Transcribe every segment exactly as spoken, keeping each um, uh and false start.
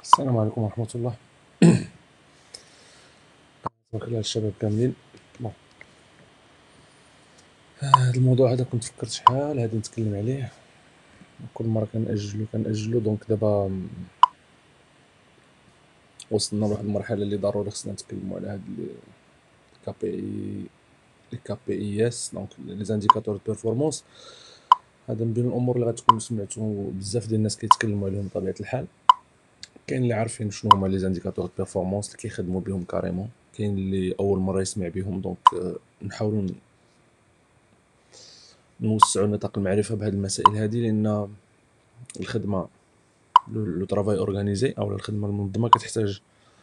السلام عليكم ورحمة الله. صباح الخير على الشباب كاملين. بون هاد الموضوع هذا كنت فكرت شحال هادي نتكلم عليه، كل مرة كنأجلو كنأجلو دونك دابا م- وصلنا لواحد المرحلة اللي ضروري خصنا نتكلمو على هاد لي كي بي اي لي كي بي اي اس دونك لي زانديكاتور دو بيرفورمانس. هذا من بين الامور اللي غتكونوا سمعتوا بزاف ديال الناس كيتكلموا عليهم بطبيعة الحال. كاين اللي عارفين شنو هما لي زانديكاتور دو بيرفورمانس اللي كيخدموا بهم كاريمون، كاين اللي اول مرة يسمع بهم. دونك آه، نحاولوا نوسعوا نطاق المعرفة بهاد المسائل هادي، لأن الخدمة لو طرافاي اورغانيزي او الخدمة المنظمة كتحتاج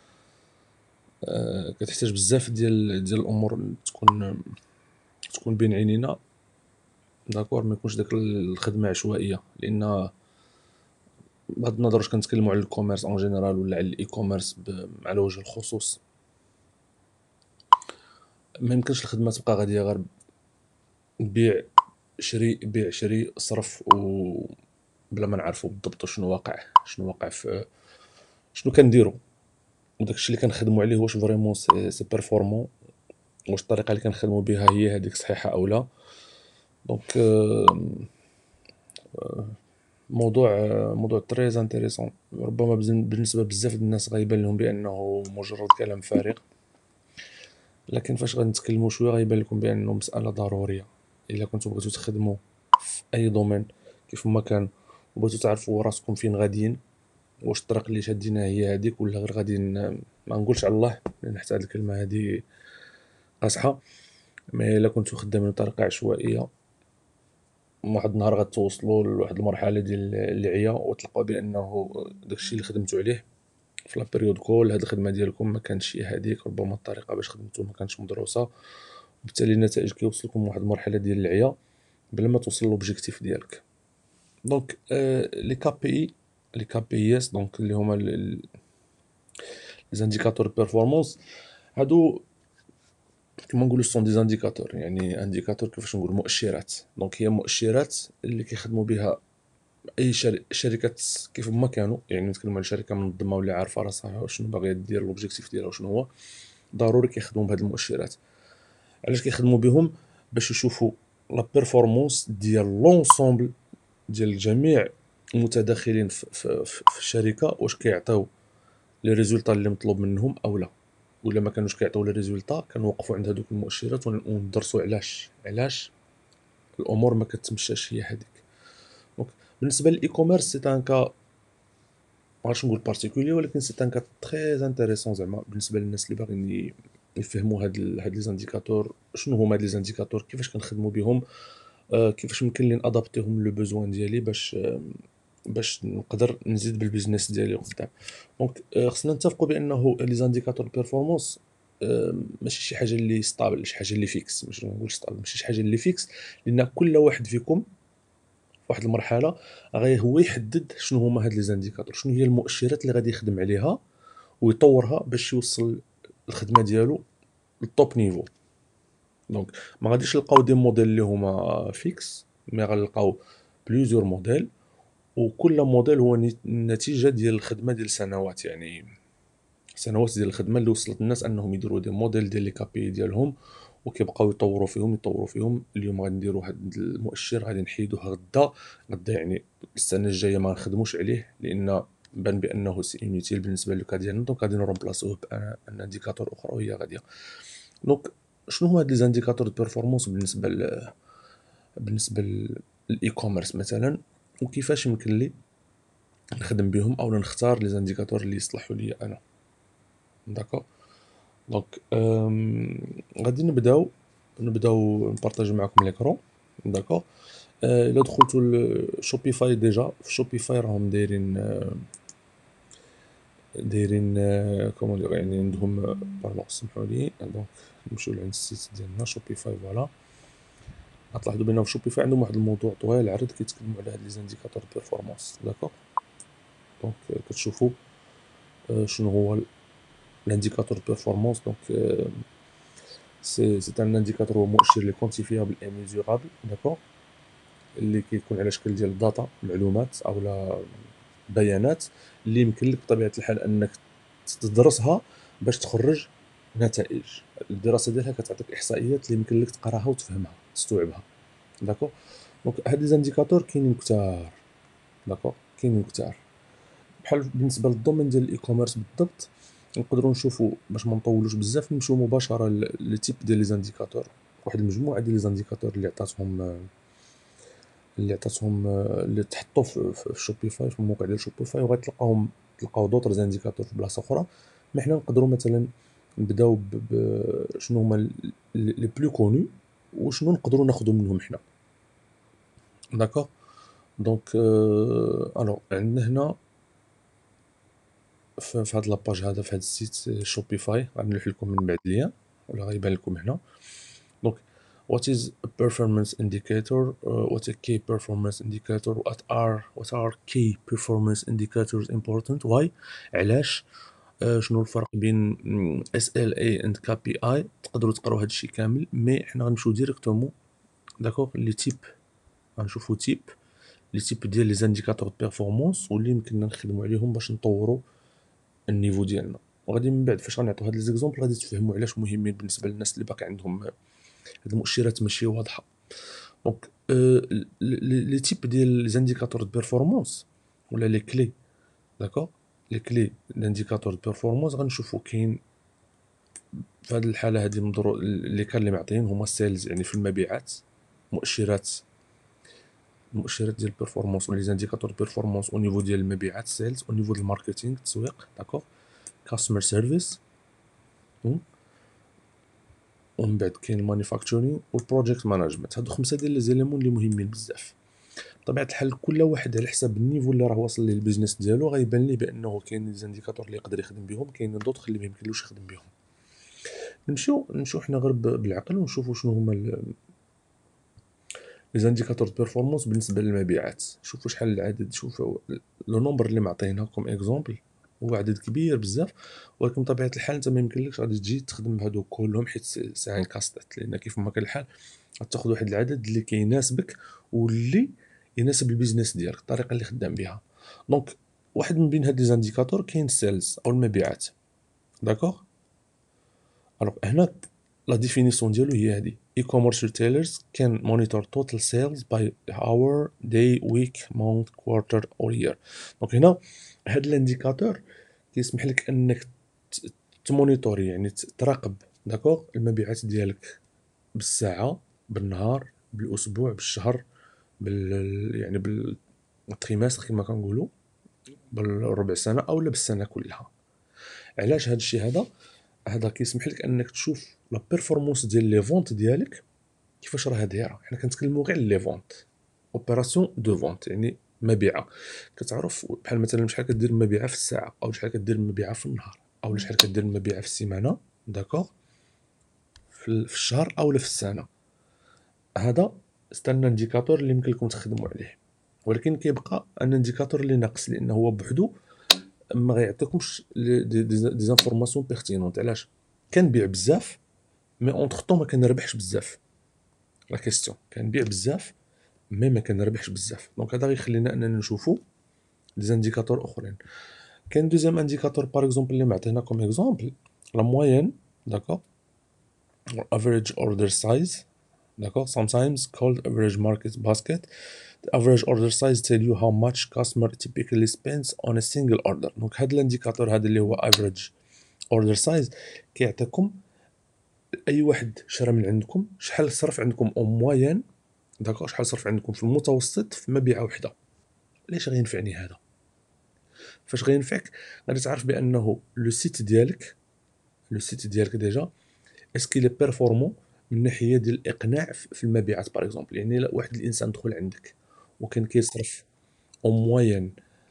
آه، كتحتاج بزاف ديال ديال الامور تكون تكون بين عينينا. داكور، ما يكونش داك الخدمة عشوائية، لأن بغض النظر واش كنتكلموا على الكوميرس اون جينيرال ولا على الاي كوميرس على وجه الخصوص، ما يمكنش الخدمة تبقى غادية غير بيع شري بيع شري صرف، و بلا ما نعرفوا بالضبط شنو واقع شنو واقع في شنو كنديروا، وداكشي اللي كنخدموا عليه واش فريمون سي سي بيرفورمون، واش الطريقه اللي كنخدموا بها هي هذيك صحيحه او لا. دونك آه، موضوع آه، موضوع تري انتريسون. ربما بزن- بالنسبه بزاف ديال الناس غيبان لهم بانه مجرد كلام فارغ، لكن فاش غنتكلموا شويه غيبان لكم بانه مساله ضروريه. الا كنتو بغيتو تخدموا في اي دومين كيف ما كان، وبغيتو تعرفوا راسكم فين غاديين، واش الطريق اللي شادينها هي هذيك ولا غير غادي ن- ما نقولش على الله، لان حتى هاد الكلمه هذه قاصحه. مي الا كنتو خدامين بطريقه عشوائيه، واحد النهار غتوصلوا لواحد المرحله ديال العيا وتلقاو بانه داكشي اللي خدمتوا عليه في لا بيريود كل هاد الخدمه ديالكم ما كانتش هي هذيك، ربما الطريقه باش خدمتوا ما كانتش مدروسه، وبالتالي النتائج كيوصلكم لواحد المرحله ديال العيا بلا ما توصل لوبجيكتيف ديالك. دونك آه لي كي بي اي لي كي بي اي اس دونك اللي هما لي زانديكاتور بيرفورمانس، هادو كما نقولوا سون دي زانديكاتور، يعني انديكاتور كيفاش نقول مؤشرات. دونك هي مؤشرات اللي كيخدموا بها اي شر... شركات كيف ما كانوا، يعني نتكلموا على شركه منظمه واللي عارفه راسها شنو باغيه دير، لوبجيكتيف ديالها شنو هو، ضروري كيخدموا بهاد المؤشرات. علاش كيخدموا بهم؟ باش يشوفوا لا بيرفورمانس ديال لونسومبل ديال جميع المتداخلين في, في, في, في الشركه، واش كيعطيو لي ريزولطا اللي مطلوب منهم او لا، ولا ما كانوش كيعطيو لي ريزولطا كنوقفوا عند هذوك المؤشرات ون- وندرسوا علاش علاش الامور ما كتمشاش هي هذيك. دونك بالنسبه للاي كوميرس سي ان كا، ما عرفتش نقول بارتيكولي، ولكن سي ان كا تري انتريسون زعما بالنسبه للناس اللي باغيين ي- يفهموا هاد ال- هاد لي زانديكاتور شنو هما هاد لي زانديكاتور، كيفاش كنخدموا بهم، آه كيفاش ممكن لي نادابتيهم لو بوزوان ديالي باش آه باش نقدر نزيد بالبيزنس ديالي قدام. دونك آه خصنا نتفقوا بانه لي زانديكاتور بيرفورمانس آه ماشي شي حاجه اللي ستابل، شي حاجه اللي فيكس، ماشي نقول ستابل، ماشي شي حاجه اللي فيكس، لان كل واحد فيكم واحد المرحله غادي هو يحدد شنو هما هاد لي زانديكاتور، شنو هي المؤشرات اللي غادي يخدم عليها ويطورها باش يوصل الخدمه ديالو للتوب نيفو. دونك ما غاديش نلقاو دي موديل اللي هما فيكس، مي غنلقاو بليزيور موديل، وكل موديل هو نت- نتيجه ديال الخدمه ديال سنوات، يعني سنوات ديال الخدمه اللي وصلت الناس انهم يديروا دي موديل ديال لي كابي ديالهم، وكيبقاو يطوروا فيهم يطوروا فيهم. اليوم غنديروا واحد المؤشر غادي نحيدوه غدا، غدا يعني السنه الجايه ما نخدموش عليه لان بان بانه سي انوتيل بالنسبه للكا ديالنا، دونك غادي نرومبلاسوه بان انديكاتور اخرى وهي غاديه. دونك شنو هما هاد لي زانديكاتور دو بيرفورمانس بالنسبه ل... بالنسبه للاي كوميرس مثلا، وكيفاش يمكن لي نخدم بهم او نختار لي زانديكاتور اللي يصلحوا لي انا. داكوغ. دونك أم، غادي نبداو نبداو نبارطاجي معكم ليكرون. داكوغ. أه، الا دخلتو لشوبيفاي، ديجا في شوبيفاي راهم دايرين أه، دايرين أه، كومون دير، يعني عندهم أه، باردون سمحوا لي. دونك نمشيو لعند السيت ديالنا شوبيفاي، فوالا. غتلاحظوا بان في شوبيفاي عندهم واحد الموضوع طويل عريض كيتكلموا على هاد لي زانديكاتور بيرفورمانس. داكوغ. دونك أه، كتشوفوا أه، شنو هو الانديكاتور بيرفورمانس. دونك أه، سي سي ان انديكاتور هو مؤشر لي كونتيفيابل اي ميزورابل. داكوغ. اللي كيكون على شكل ديال داتا معلومات اولا بيانات اللي يمكن لك بطبيعه الحال انك تدرسها باش تخرج نتائج. الدراسه ديالها كتعطيك احصائيات اللي يمكن لك تقراها وتفهمها تستوعبها. داكو. دونك هاد لي زانديكاتور كاينين كثار. داكو كاينين كثار بحال بالنسبه للدومين ديال الاي كوميرس بالضبط. نقدروا نشوفوا باش ما نطولوش بزاف نمشيو مباشره لي تيب ديال لي زانديكاتور. واحد المجموعه ديال لي زانديكاتور اللي عطاتهم اللي عطاتهم اللي تحطوا في, في شوبيفاي في الموقع ديال شوبيفاي، وغتلقاهم تلقاو دوطر زانديكاتور في بلاصه اخرى. مي حنا نقدروا مثلا نبداو بشنو هما لي بلو كوني وشنو نقدروا ناخذوا منهم حنا. داكوغ. دونك الوغ عندنا هنا في هاد لاباج هذا في هاد السيت شوبيفاي غنلوح لكم من بعد ليا ولا غيبان لكم هنا. دونك what is a performance indicator, uh, what a key performance indicator, what are what are key performance indicators important, why علاش، uh, شنو الفرق بين اس ال اي and كي بي اي. تقدروا تقراو هاد الشيء كامل مي حنا غنمشيو ديريكتومون داكوغ لي تيب. غنشوفوا تيب لي تيب ديال لي زانديكاتور دو بيرفورمانس واللي يمكننا نخدموا عليهم باش نطوروا النيفو ديالنا. وغادي من بعد فاش غنعطيو هاد لي زيكزامبل غادي تفهموا علاش مهمين بالنسبه للناس اللي باقي عندهم هاد المؤشرات ماشي واضحه. دونك لي تيب ديال لي زانديكاتور دو بيرفورمانس ولا لي كلي. داكوغ. لي كلي لانديكاتور دو بيرفورمانس غنشوفوا كاين في هذه الحاله هذه مضرو اللي كان اللي معطيين هما السيلز يعني في المبيعات. مؤشرات المؤشرات ديال البيرفورمانس ولي زانديكاتور دو بيرفورمانس او نيفو ديال المبيعات سيلز او نيفو ديال الماركتينغ التسويق. داكوغ. كاستمر سيرفيس. ومن بعد كاين المانيفاكتورينغ والبروجيكت مانجمنت. هادو خمسه ديال لي زيليمون اللي مهمين بزاف. بطبيعه الحال كل واحد على حسب النيفو اللي راه واصل ليه البيزنس ديالو غيبان ليه بانه كاين لي زانديكاتور اللي يقدر يخدم بهم، كاين دوطخ اللي ما يمكنلوش يخدم بهم. نمشيو نمشيو حنا غير بالعقل ونشوفوا شنو هما لي زانديكاتور دو بيرفورمانس بالنسبه للمبيعات. شوفوا شحال العدد، شوفوا لو نومبر اللي معطيناكم اكزومبل هو عدد كبير بزاف، ولكن بطبيعه الحال انت ما يمكنلكش غادي تجي تخدم بهادو كلهم حيت ساعه كاستات، لان كيف ما كان الحال غتاخذ واحد العدد اللي كيناسبك واللي يناسب البيزنس ديالك الطريقه اللي خدام بها. دونك واحد من بين هاد لي زانديكاتور كاين السيلز او المبيعات. داكوغ. الوغ هنا لا ديفينيسيون ديالو هي هادي: e-commerce retailers can monitor total sales by hour, day, week, month, quarter or year. دونك هنا هاد الانديكاتور كيسمح لك انك تمونيتوري يعني تراقب داكوغ المبيعات ديالك بالساعه، بالنهار، بالاسبوع، بالشهر، بال يعني بالتريمستر كما كنقولوا، بالربع سنه اولا بالسنه كلها. علاش هاد الشيء هذا؟ هذا كيسمح لك انك تشوف لا بيرفورمانس ديال لي فونت ديالك كيفاش راه دايره. حنا كنتكلموا غير لي فونت، اوبيراسيون دو فونت يعني مبيعه. كتعرف بحال مثلا شحال كدير مبيعه في الساعه، او شحال كدير مبيعه في النهار، او شحال كدير مبيعه في السيمانه. داكوغ. في الشهر اولا في السنه. هذا استنى انديكاتور اللي يمكن لكم تخدموا عليه، ولكن كيبقى ان انديكاتور اللي ناقص لانه هو بوحدو ما غيعطيكمش دي دي زانفورماسيون بيرتينونت. علاش؟ كنبيع بزاف مي اونتر طون ما كنربحش بزاف. لا كيستيون كنبيع بزاف مي ما كنربحش بزاف. دونك هذا غيخلينا اننا نشوفوا دي زانديكاتور اخرين. كاين دوزيام انديكاتور باغ اكزومبل اللي معطيناكم اكزومبل لا موين. داكوغ. average order size. D'accord, sometimes called average market basket. The average order size tell you how much customer typically spends on a single order. دونك هذا الانديكاتور هذا اللي هو average order size كيعطيكم اي واحد شرا من عندكم شحال صرف عندكم او موين. داكوغ. شحال صرف عندكم في المتوسط في مبيعه وحده. علاش غينفعني هذا؟ فاش غينفعك؟ غادي تعرف بانه لو سيت ديالك لو سيت ديالك ديجا اسكي لي بيرفورمون من ناحيه ديال الاقناع في المبيعات. باغ اكزومبل يعني لا واحد الانسان دخل عندك وكان كيصرف او موين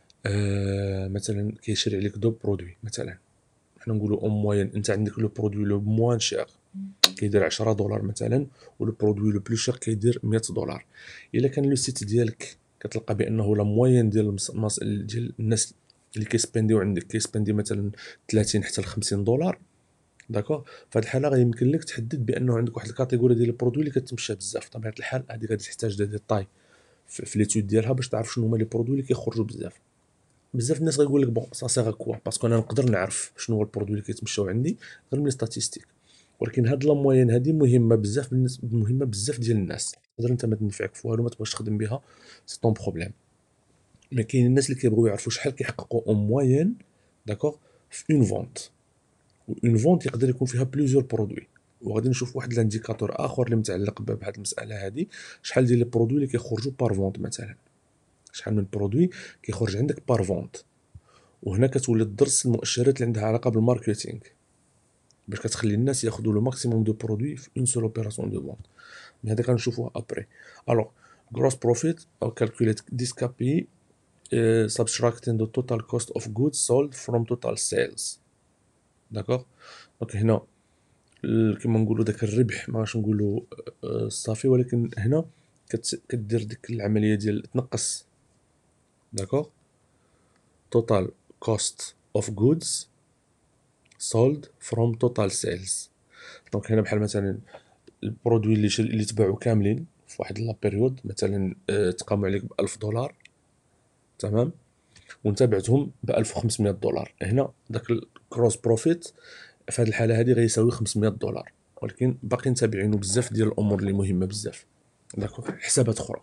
آه مثلا كيشري عليك دو برودوي، مثلا حنا نقولوا او موين انت عندك لو برودوي لو موان شير كيدير عشرة دولار مثلا، ولو برودوي لو بلو شير كيدير مية دولار. الا كان لو سيت ديالك كتلقى بانه لا موين ديال ديال الناس اللي كيسبنديو عندك كيسبندي مثلا ثلاثين حتى ل خمسين دولار. داكوغ. في هذه الحاله غيمكن لك تحدد بانه عندك واحد الكاتيجوري ديال البرودوي اللي كتمشى بزاف. طبيعه الحال هذه غادي تحتاج دي ديتاي في ليتود ديالها باش تعرف شنو هما لي برودوي اللي كيخرجوا بزاف. بزاف الناس غيقول لك بون سا سيغ كوا، باسكو انا نقدر نعرف شنو هو البرودوي اللي كيتمشاو عندي غير من لي ستاتيستيك. ولكن هاد لا موين هادي مهمه بزاف بالنسبه مهمه بزاف ديال الناس. تقدر انت ما تنفعك في والو، ما تبغيش تخدم بها، سي طون بروبليم. مي كاين الناس اللي كيبغيو يعرفوا شحال كيحققوا اون موين داكوغ في اون فونت. اون فونت يقدر يكون فيها بليزيور برودوي، وغادي نشوف واحد الانديكاتور اخر اللي متعلق بهاد المساله هادي. شحال ديال لي برودوي اللي كيخرجوا بار فونت مثلا، شحال من برودوي كيخرج عندك بار فونت. وهنا كتولي تدرس المؤشرات اللي عندها علاقه بالماركتينغ باش كتخلي الناس ياخذوا لو ماكسيموم دو برودوي في اون سول اوبيراسيون دو فونت. مي هذا كنشوفوه ابري. الوغ gross profit or calculate this K P I uh, subtracting the total cost of goods sold from total sales. داكوغ. دونك هنا كما نقولوا داك الربح ما غاش نقولوا صافي، ولكن هنا كت كدير ديك العمليه ديال تنقص داكوغ total cost of goods sold from total sales. دونك هنا بحال مثلا البرودوي اللي شل... اللي تباعوا كاملين في واحد لا بيريود مثلا اه تقاموا عليك ب ألف دولار، تمام، وانت بعتهم ب ألف وخمسمية دولار. هنا داك الكروس بروفيت في هذه الحاله هذه غيساوي خمسمية دولار، ولكن باقي تابعينه بزاف ديال الامور اللي مهمه بزاف. داكوغ. حسابات اخرى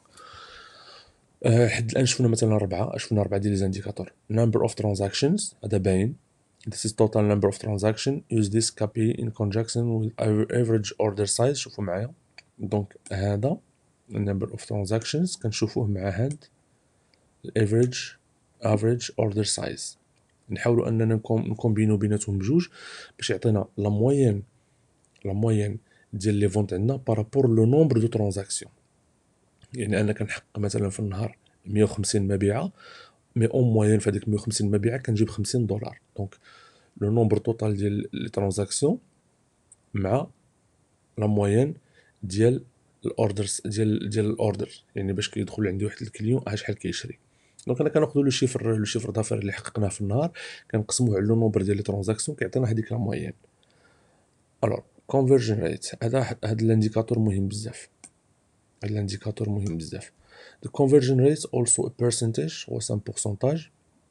أه حد الان شفنا مثلا اربعه شفنا اربعه ديال لي زانديكاتور. number of transactions هذا باين، this is total number of transaction. use this K P I in conjunction with our average order size. شوفوا معايا دونك هذا number of transactions كنشوفوه مع هاد average average order size. نحاولوا اننا نكومبينو بيناتهم بجوج باش يعطينا لا موين لا موين ديال لي فونت عندنا بارابور لو نومبر دو ترانزاكسيون. يعني انا كنحقق مثلا في النهار مية وخمسين مبيعه، مي اون موين في هذيك مية وخمسين مبيعه كنجيب خمسين دولار. دونك لو نومبر توتال ديال لي ترانزاكسيون مع لا موين ديال الاوردرز ديال ديال الاوردر، يعني باش كيدخل عندي واحد الكليون ها شحال كيشري. دونك انا كناخذوا لو شيفر لو شيفر دافير اللي حققناه في النهار كنقسموه على لو نومبر ديال لي ترانزاكسيون كيعطينا هذيك لا موين. الوغ كونفرجن ريت هذا هذا الانديكاتور مهم بزاف. هذا الانديكاتور مهم بزاف. The conversion rate also a percentage or some percentage.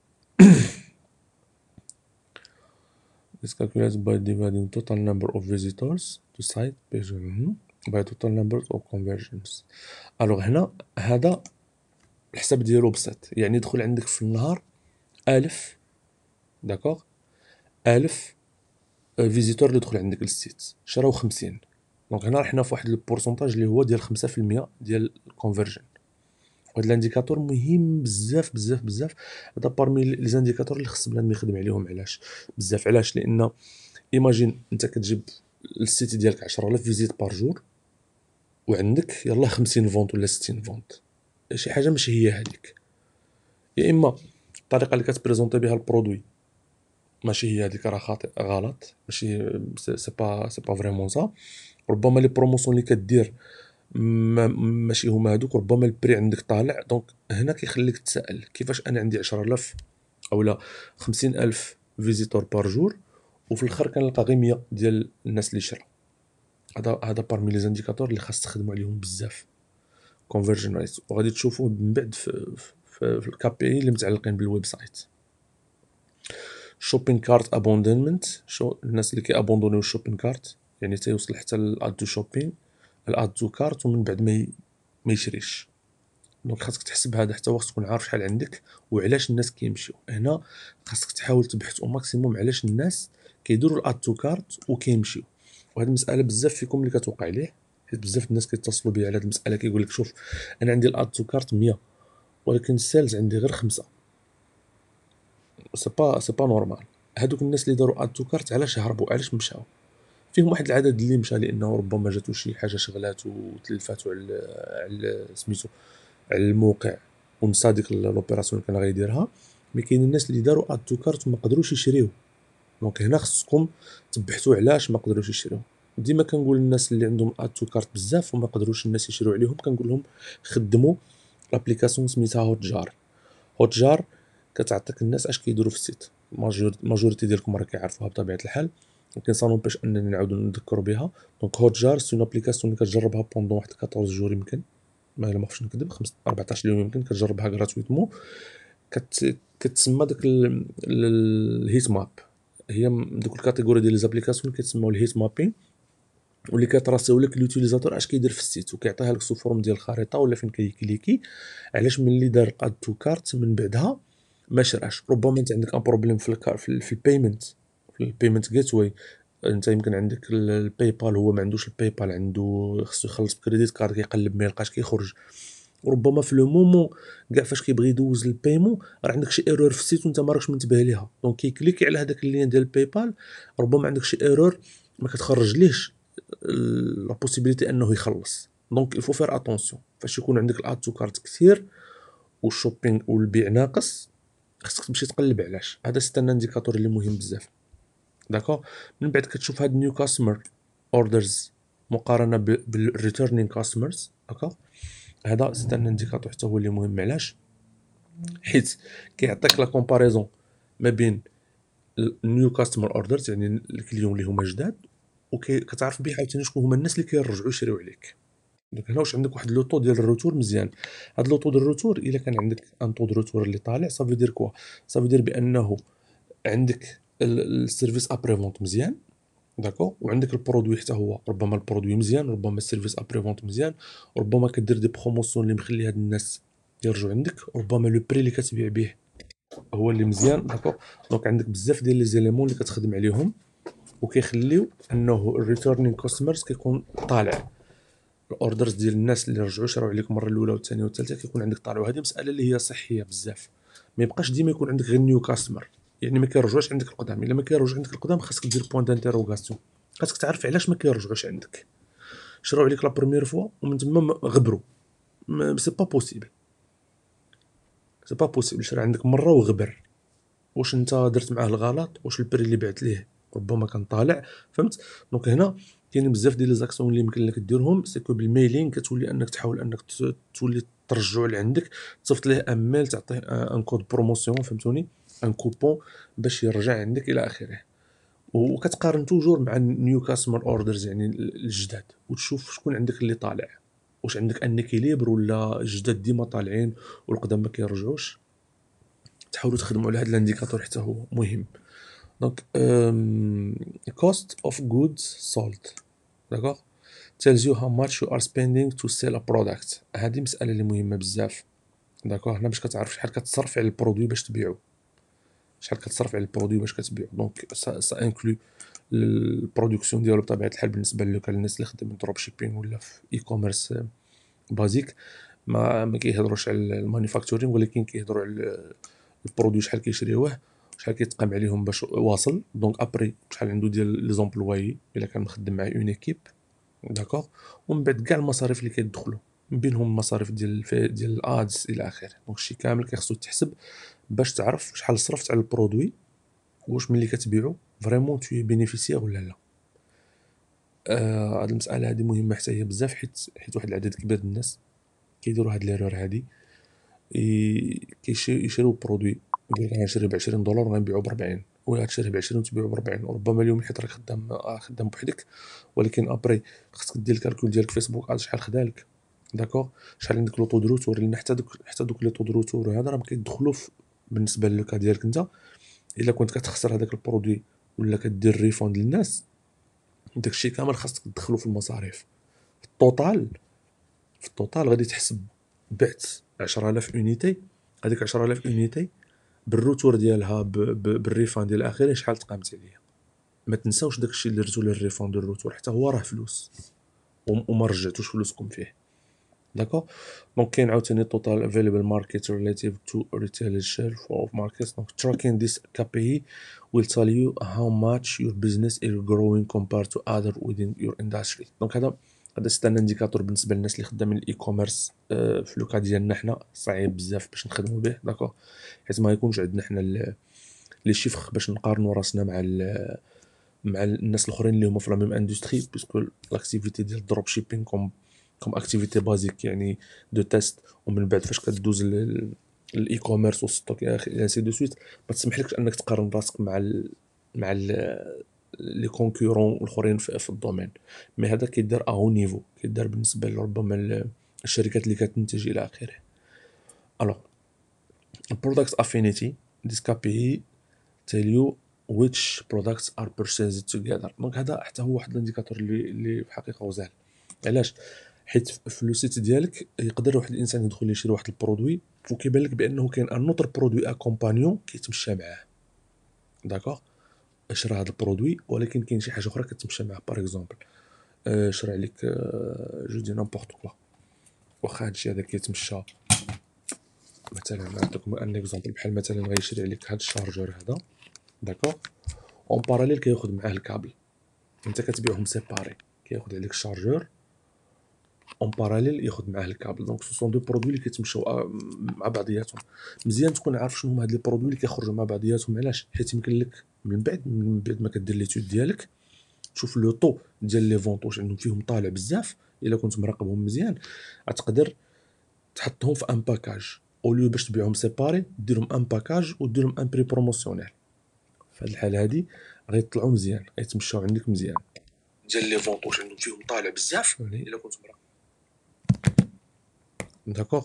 It's calculated by dividing total number of visitors to site page by total number of conversions. الوغ هنا هذا الحساب ديالو بسيط، يعني يدخل عندك في النهار ألف داكوغ ألف فيزيتور اللي دخل عندك للسيت شراو خمسين. دونك هنا رحنا في واحد البورسونتاج اللي هو ديال خمسة في المية ديال الكونفرجن. وهاد الانديكاتور مهم بزاف بزاف بزاف. هذا بارمي لي زانديكاتور اللي خص بنادم يخدم عليهم. علاش بزاف؟ علاش؟ لان ايماجين انت كتجيب للسيت ديالك عشرة آلاف فيزيت بار جور وعندك يلا خمسين فونت ولا ستين فونت، شي حاجه ماشي هي هذيك. يا اما الطريقه اللي كتبريزونطي بها البرودوي ماشي هي هذيك، راه خاطئ غلط، ماشي سي با سي با فريمون سا. ربما لي بروموسيون اللي كدير ماشي هما هادوك، ربما البري عندك طالع. دونك هنا كيخليك تسائل كيفاش انا عندي عشرة آلاف اولا خمسين ألف فيزيتور بار جور وفي الاخر كنلقى غير مية ديال الناس اللي شراو. هذا هذا بارمي لي زانديكاتور اللي خاص تخدموا عليهم بزاف. كونفرجن ريت وغادي تشوفوه من بعد في في, في الكي بي اي اللي متعلقين بالويب سايت. شوبين كارت ابوندمنت، شو الناس اللي كي ابوندونيو الشوبين كارت يعني تيوصل حتى الاد تو شوبين الاد تو كارت ومن بعد ما ما يشريش. دونك خاصك تحسب هذا حتى وقت تكون عارف شحال عندك وعلاش الناس كيمشيو. هنا خاصك تحاول تبحث او ماكسيموم علاش الناس كيديروا الاد تو كارت وكيمشيو. وهذه المساله بزاف فيكم اللي كتوقع ليه، حيت بزاف الناس كيتصلوا بيا على هذه المساله كيقول لك شوف انا عندي الاد تو كارت مية ولكن السيلز عندي غير خمسة. سي با سي با نورمال. هادوك الناس اللي داروا اد تو كارت علاش هربوا علاش مشاو؟ فيهم واحد العدد اللي مشى لانه ربما جاتو شي حاجه شغلاتو وتلفاتو على على سميتو على الموقع ونسى ديك لوبيراسيون اللي كان غيديرها. مي كاين الناس اللي داروا اد تو كارت وما قدروش يشريو. دونك هنا خصكم تبحثوا علاش ما قدروش يشريو. ديما كنقول للناس اللي عندهم اد تو كارت بزاف وما قدروش الناس يشريو عليهم كنقول لهم خدموا لابليكاسيون سميتها هوت جار. هوت جار كتعطيك الناس اش كيديروا في السيت. ماجوريتي ديالكم راه كيعرفوها بطبيعه الحال، ولكن صانون باش انني نعاودو نذكروا بها. دونك هوت جار سي اون ابليكاسيون اللي كتجربها بوندون واحد أربعطاش جور يمكن، ما الا ما خفتش نكذب، أربعطاش يوم يمكن كتجربها غراتويتمون. كت كتسمى داك ال- ال- الهيت ماب. هي م- دوك الكاتيجوري ديال لي زابليكاسيون كيتسموا الهيت مابين، واللي كتراسيو لك اليوتيليزاتور اش كيدير في السيت، وكيعطيها لك سو فورم ديال خريطه ولا فين كيكليكي. علاش ملي دار اد تو كارت من بعدها ما شراش؟ ربما انت عندك ان بروبليم في الكار في, ال- في البيمنت، في البيمنت جيت واي. انت يمكن عندك ال- الباي بال، هو ما عندوش الباي بال، عنده خصو يخلص بكريديت كارد، كيقلب ما يلقاش كيخرج. وربما في لو مومون كاع فاش كيبغي يدوز البايمون راه عندك شي ايرور في السيت وانت ما راكش منتبه ليها، دونك كيكليكي على هذاك اللين ديال الباي بال، ربما عندك شي ايرور ما كتخرج ليش لا بوسيبيليتي انه يخلص. دونك الفو فير اتونسيون فاش يكون عندك الاد تو كارت كثير والشوبينغ والبيع ناقص، خصك تمشي تقلب علاش. هذا سيت ان انديكاتور اللي مهم بزاف. داكور. من بعد كتشوف هاد نيو كاستمر اوردرز مقارنه بالريتيرنينغ كاستمرز. داكور. هذا سيت ان انديكاتور حتى هو اللي مهم. علاش؟ حيت كيعطيك لا كومباريزون ما بين النيو كاستمر اوردرز، يعني الكليون اللي هما جداد، وكتعرف بيه عاوتاني شكون هما الناس اللي كيرجعوا يشريو عليك. دونك هنا واش عندك واحد لو طو ديال الروتور مزيان. هاد لو طو ديال الروتور الا كان عندك ان طو دو روتور اللي طالع، صافي دير كوا؟ صافي دير بانه عندك السيرفيس ابري فونت مزيان. داكو. وعندك البرودوي حتى هو، ربما البرودوي مزيان، ربما السيرفيس ابري فونت مزيان، ربما كدير دي بروموسيون اللي مخلي هاد الناس يرجعوا عندك، ربما لو بري اللي كتبيع به هو اللي مزيان. داكو. دونك عندك بزاف ديال لي زيليمون اللي كتخدم عليهم وكيخليو انه الريتيرنينغ كاستمرز كيكون طالع. الاوردرز ديال الناس اللي رجعوا شراو عليك المره الاولى والثانيه والثالثه كيكون عندك طالع، وهذه مساله اللي هي صحيه بزاف. ما يبقاش ديما يكون عندك غير نيو كاستمر، يعني ما كيرجعوش عندك القدام. الا ما كيرجعوش عندك القدام خاصك دير بوين دانتيروغاسيون، خاصك تعرف علاش ما كيرجعوش عندك. شراو عليك لا بروميير فوا ومن تما غبروا، سي با بوسيبل، سي با بوسيبل. شرا عندك مره وغبر، واش انت درت معاه الغلط؟ واش البري اللي بعت ليه ربما كان طالع؟ فهمت؟ دونك هنا كاينين بزاف ديال لي زاكسيون اللي يمكن لك ديرهم. سيكو بالميلين كتولي انك تحاول انك تولي ترجعوا لعندك، تصيفط ليه ان ميل، تعطيه ان كود بروموسيون، فهمتوني، ان كوبون باش يرجع عندك الى اخره. وكتقارن توجور مع نيو كاستمر اوردرز، يعني الجداد، وتشوف شكون عندك اللي طالع. واش عندك ان كيليبر ولا الجداد ديما طالعين والقدام ما كيرجعوش. تحاولوا تخدموا على هذا الانديكاتور حتى هو مهم. دونك cost of goods sold، داكوغ، tells you how much you are spending to sell a product. هذه مسألة اللي مهمة بزاف. داكوغ. هنا باش كتعرف شحال كتصرف على البرودوي باش تبيعو، شحال كتصرف على البرودوي باش كتبيعو. دونك سا سا انكلو البرودكسيون ديالو بطبيعة الحال. بالنسبة لك الناس اللي خدامين دروب شيبين ولا في اي كوميرس بازيك، ما ما كيهضروش على المانيفاكتورين، ولكن كيهضروا على البرودوي شحال كيشريوه، شحال كيتقام عليهم باش واصل. دونك ابري شحال عنده ديال لي زومبلويي الا كان مخدم مع اون ايكيب. داكوغ. ومن بعد كاع المصاريف اللي كيدخلوا، من بينهم المصاريف ديال ديال الادز الى اخره. دونك شي كامل كيخصو تحسب باش تعرف شحال صرفت على البرودوي، واش ملي كتبيعو فريمون تو بينيفيسيير ولا لا. آه هاد المساله هذه مهمه حتى هي بزاف، حيت حيت واحد العدد كبير د الناس كيديروا هاد ليرور هادي، كيشريو برودوي يقول لك غنشري ب عشرين دولار وغنبيعو ب أربعين، ولا تشري ب عشرين وتبيعو ب أربعين. وربما اليوم حيت راك خدام خدام بوحدك، ولكن ابري خصك دير الكالكول ديالك فيسبوك اد شحال خدالك. داكوغ. شحال عندك لو طو دو روتور، لان حتى دوك حتى دوك لي طو دو روتور هذا راه كيدخلوا بالنسبه للكا ديالك انت. الا كنت كتخسر هذاك البرودوي ولا كدير ريفوند للناس، داكشي كامل خاصك تدخلو في المصاريف. في الطوطال في الطوطال غادي تحسب بعت عشرة آلاف اونيتي، هذيك عشرة آلاف اونيتي بالروتور ديالها بالريفان ديال اخره شحال تقامت عليا. ما تنساوش داكشي اللي درتو للريفان ديال الروتور حتى هو راه فلوس، وما رجعتوش فلوسكم فيه. داكو. دونك كاين عاوتاني total available market relative to retail share of markets. دونك tracking this K P I will tell you how much your business is growing compared to other within your industry. دونك هذا هذا ستان انديكاتور بالنسبه للناس اللي خدامين الاي كوميرس. أه في لوكا ديالنا حنا صعيب بزاف باش نخدموا به. داكو. حيت ما يكونش عندنا حنا لي شيفر باش نقارنوا راسنا مع مع الناس الاخرين اللي هما في لا ميم اندستري، باسكو لاكتيفيتي ديال الدروب شيبين كوم كوم اكتيفيتي بازيك، يعني دو تيست. ومن بعد فاش كدوز الاي كوميرس والستوك الى سي دو سويت، ما تسمحلكش انك تقارن راسك مع ال مع ال لي كونكورون الاخرين في, في الدومين. مي هذا كيدار اهو نيفو، كيدار بالنسبه لربما الشركات اللي كتنتج الى اخره. الوغ product affinity this K P I tell you which products are purchased together. دونك هذا حتى هو واحد الانديكاتور اللي اللي في الحقيقه غزال. علاش؟ حيت في لو سيت ديالك يقدر واحد الانسان يدخل يشري واحد البرودوي وكيبان لك بانه كاين ان اوتر برودوي اكومبانيون كيتمشى معاه، داكوغ، شرا هذا البرودوي ولكن كاين شي حاجه اخرى كتمشى معاه. باغ اكزومبل شرا عليك جو دي نيمبورط كوا، واخا هادشي هذا كيتمشى مثلا، نعطيكم ان اكزومبل بحال مثلا غيشري عليك هاد الشارجور هذا، داكوغ، اون باراليل كياخذ معاه الكابل، انت كتبيعهم سيباري، كياخذ عليك الشارجور اون باراليل ياخذ معاه الكابل. دونك سو سون دو برودوي اللي كيتمشاو مع بعضياتهم. مزيان تكون عارف شنو هما هاد لي برودوي اللي كيخرجوا مع بعضياتهم. علاش؟ حيت يمكن لك من بعد من بعد ما كدير ليتود ديالك تشوف لو طو ديال لي فونط واش عندهم فيهم طالع بزاف، الا كنت مراقبهم مزيان غتقدر تحطهم في ان باكاج اوليو باش تبيعهم سيباري، ديرهم ان باكاج وديرهم ان بري بروموسيونيل. في هاد الحاله هادي غيطلعوا مزيان، غيتمشاو عندك مزيان ديال لي فونط واش عندهم فيهم طالع بزاف الا كنت مراقب. داكوغ،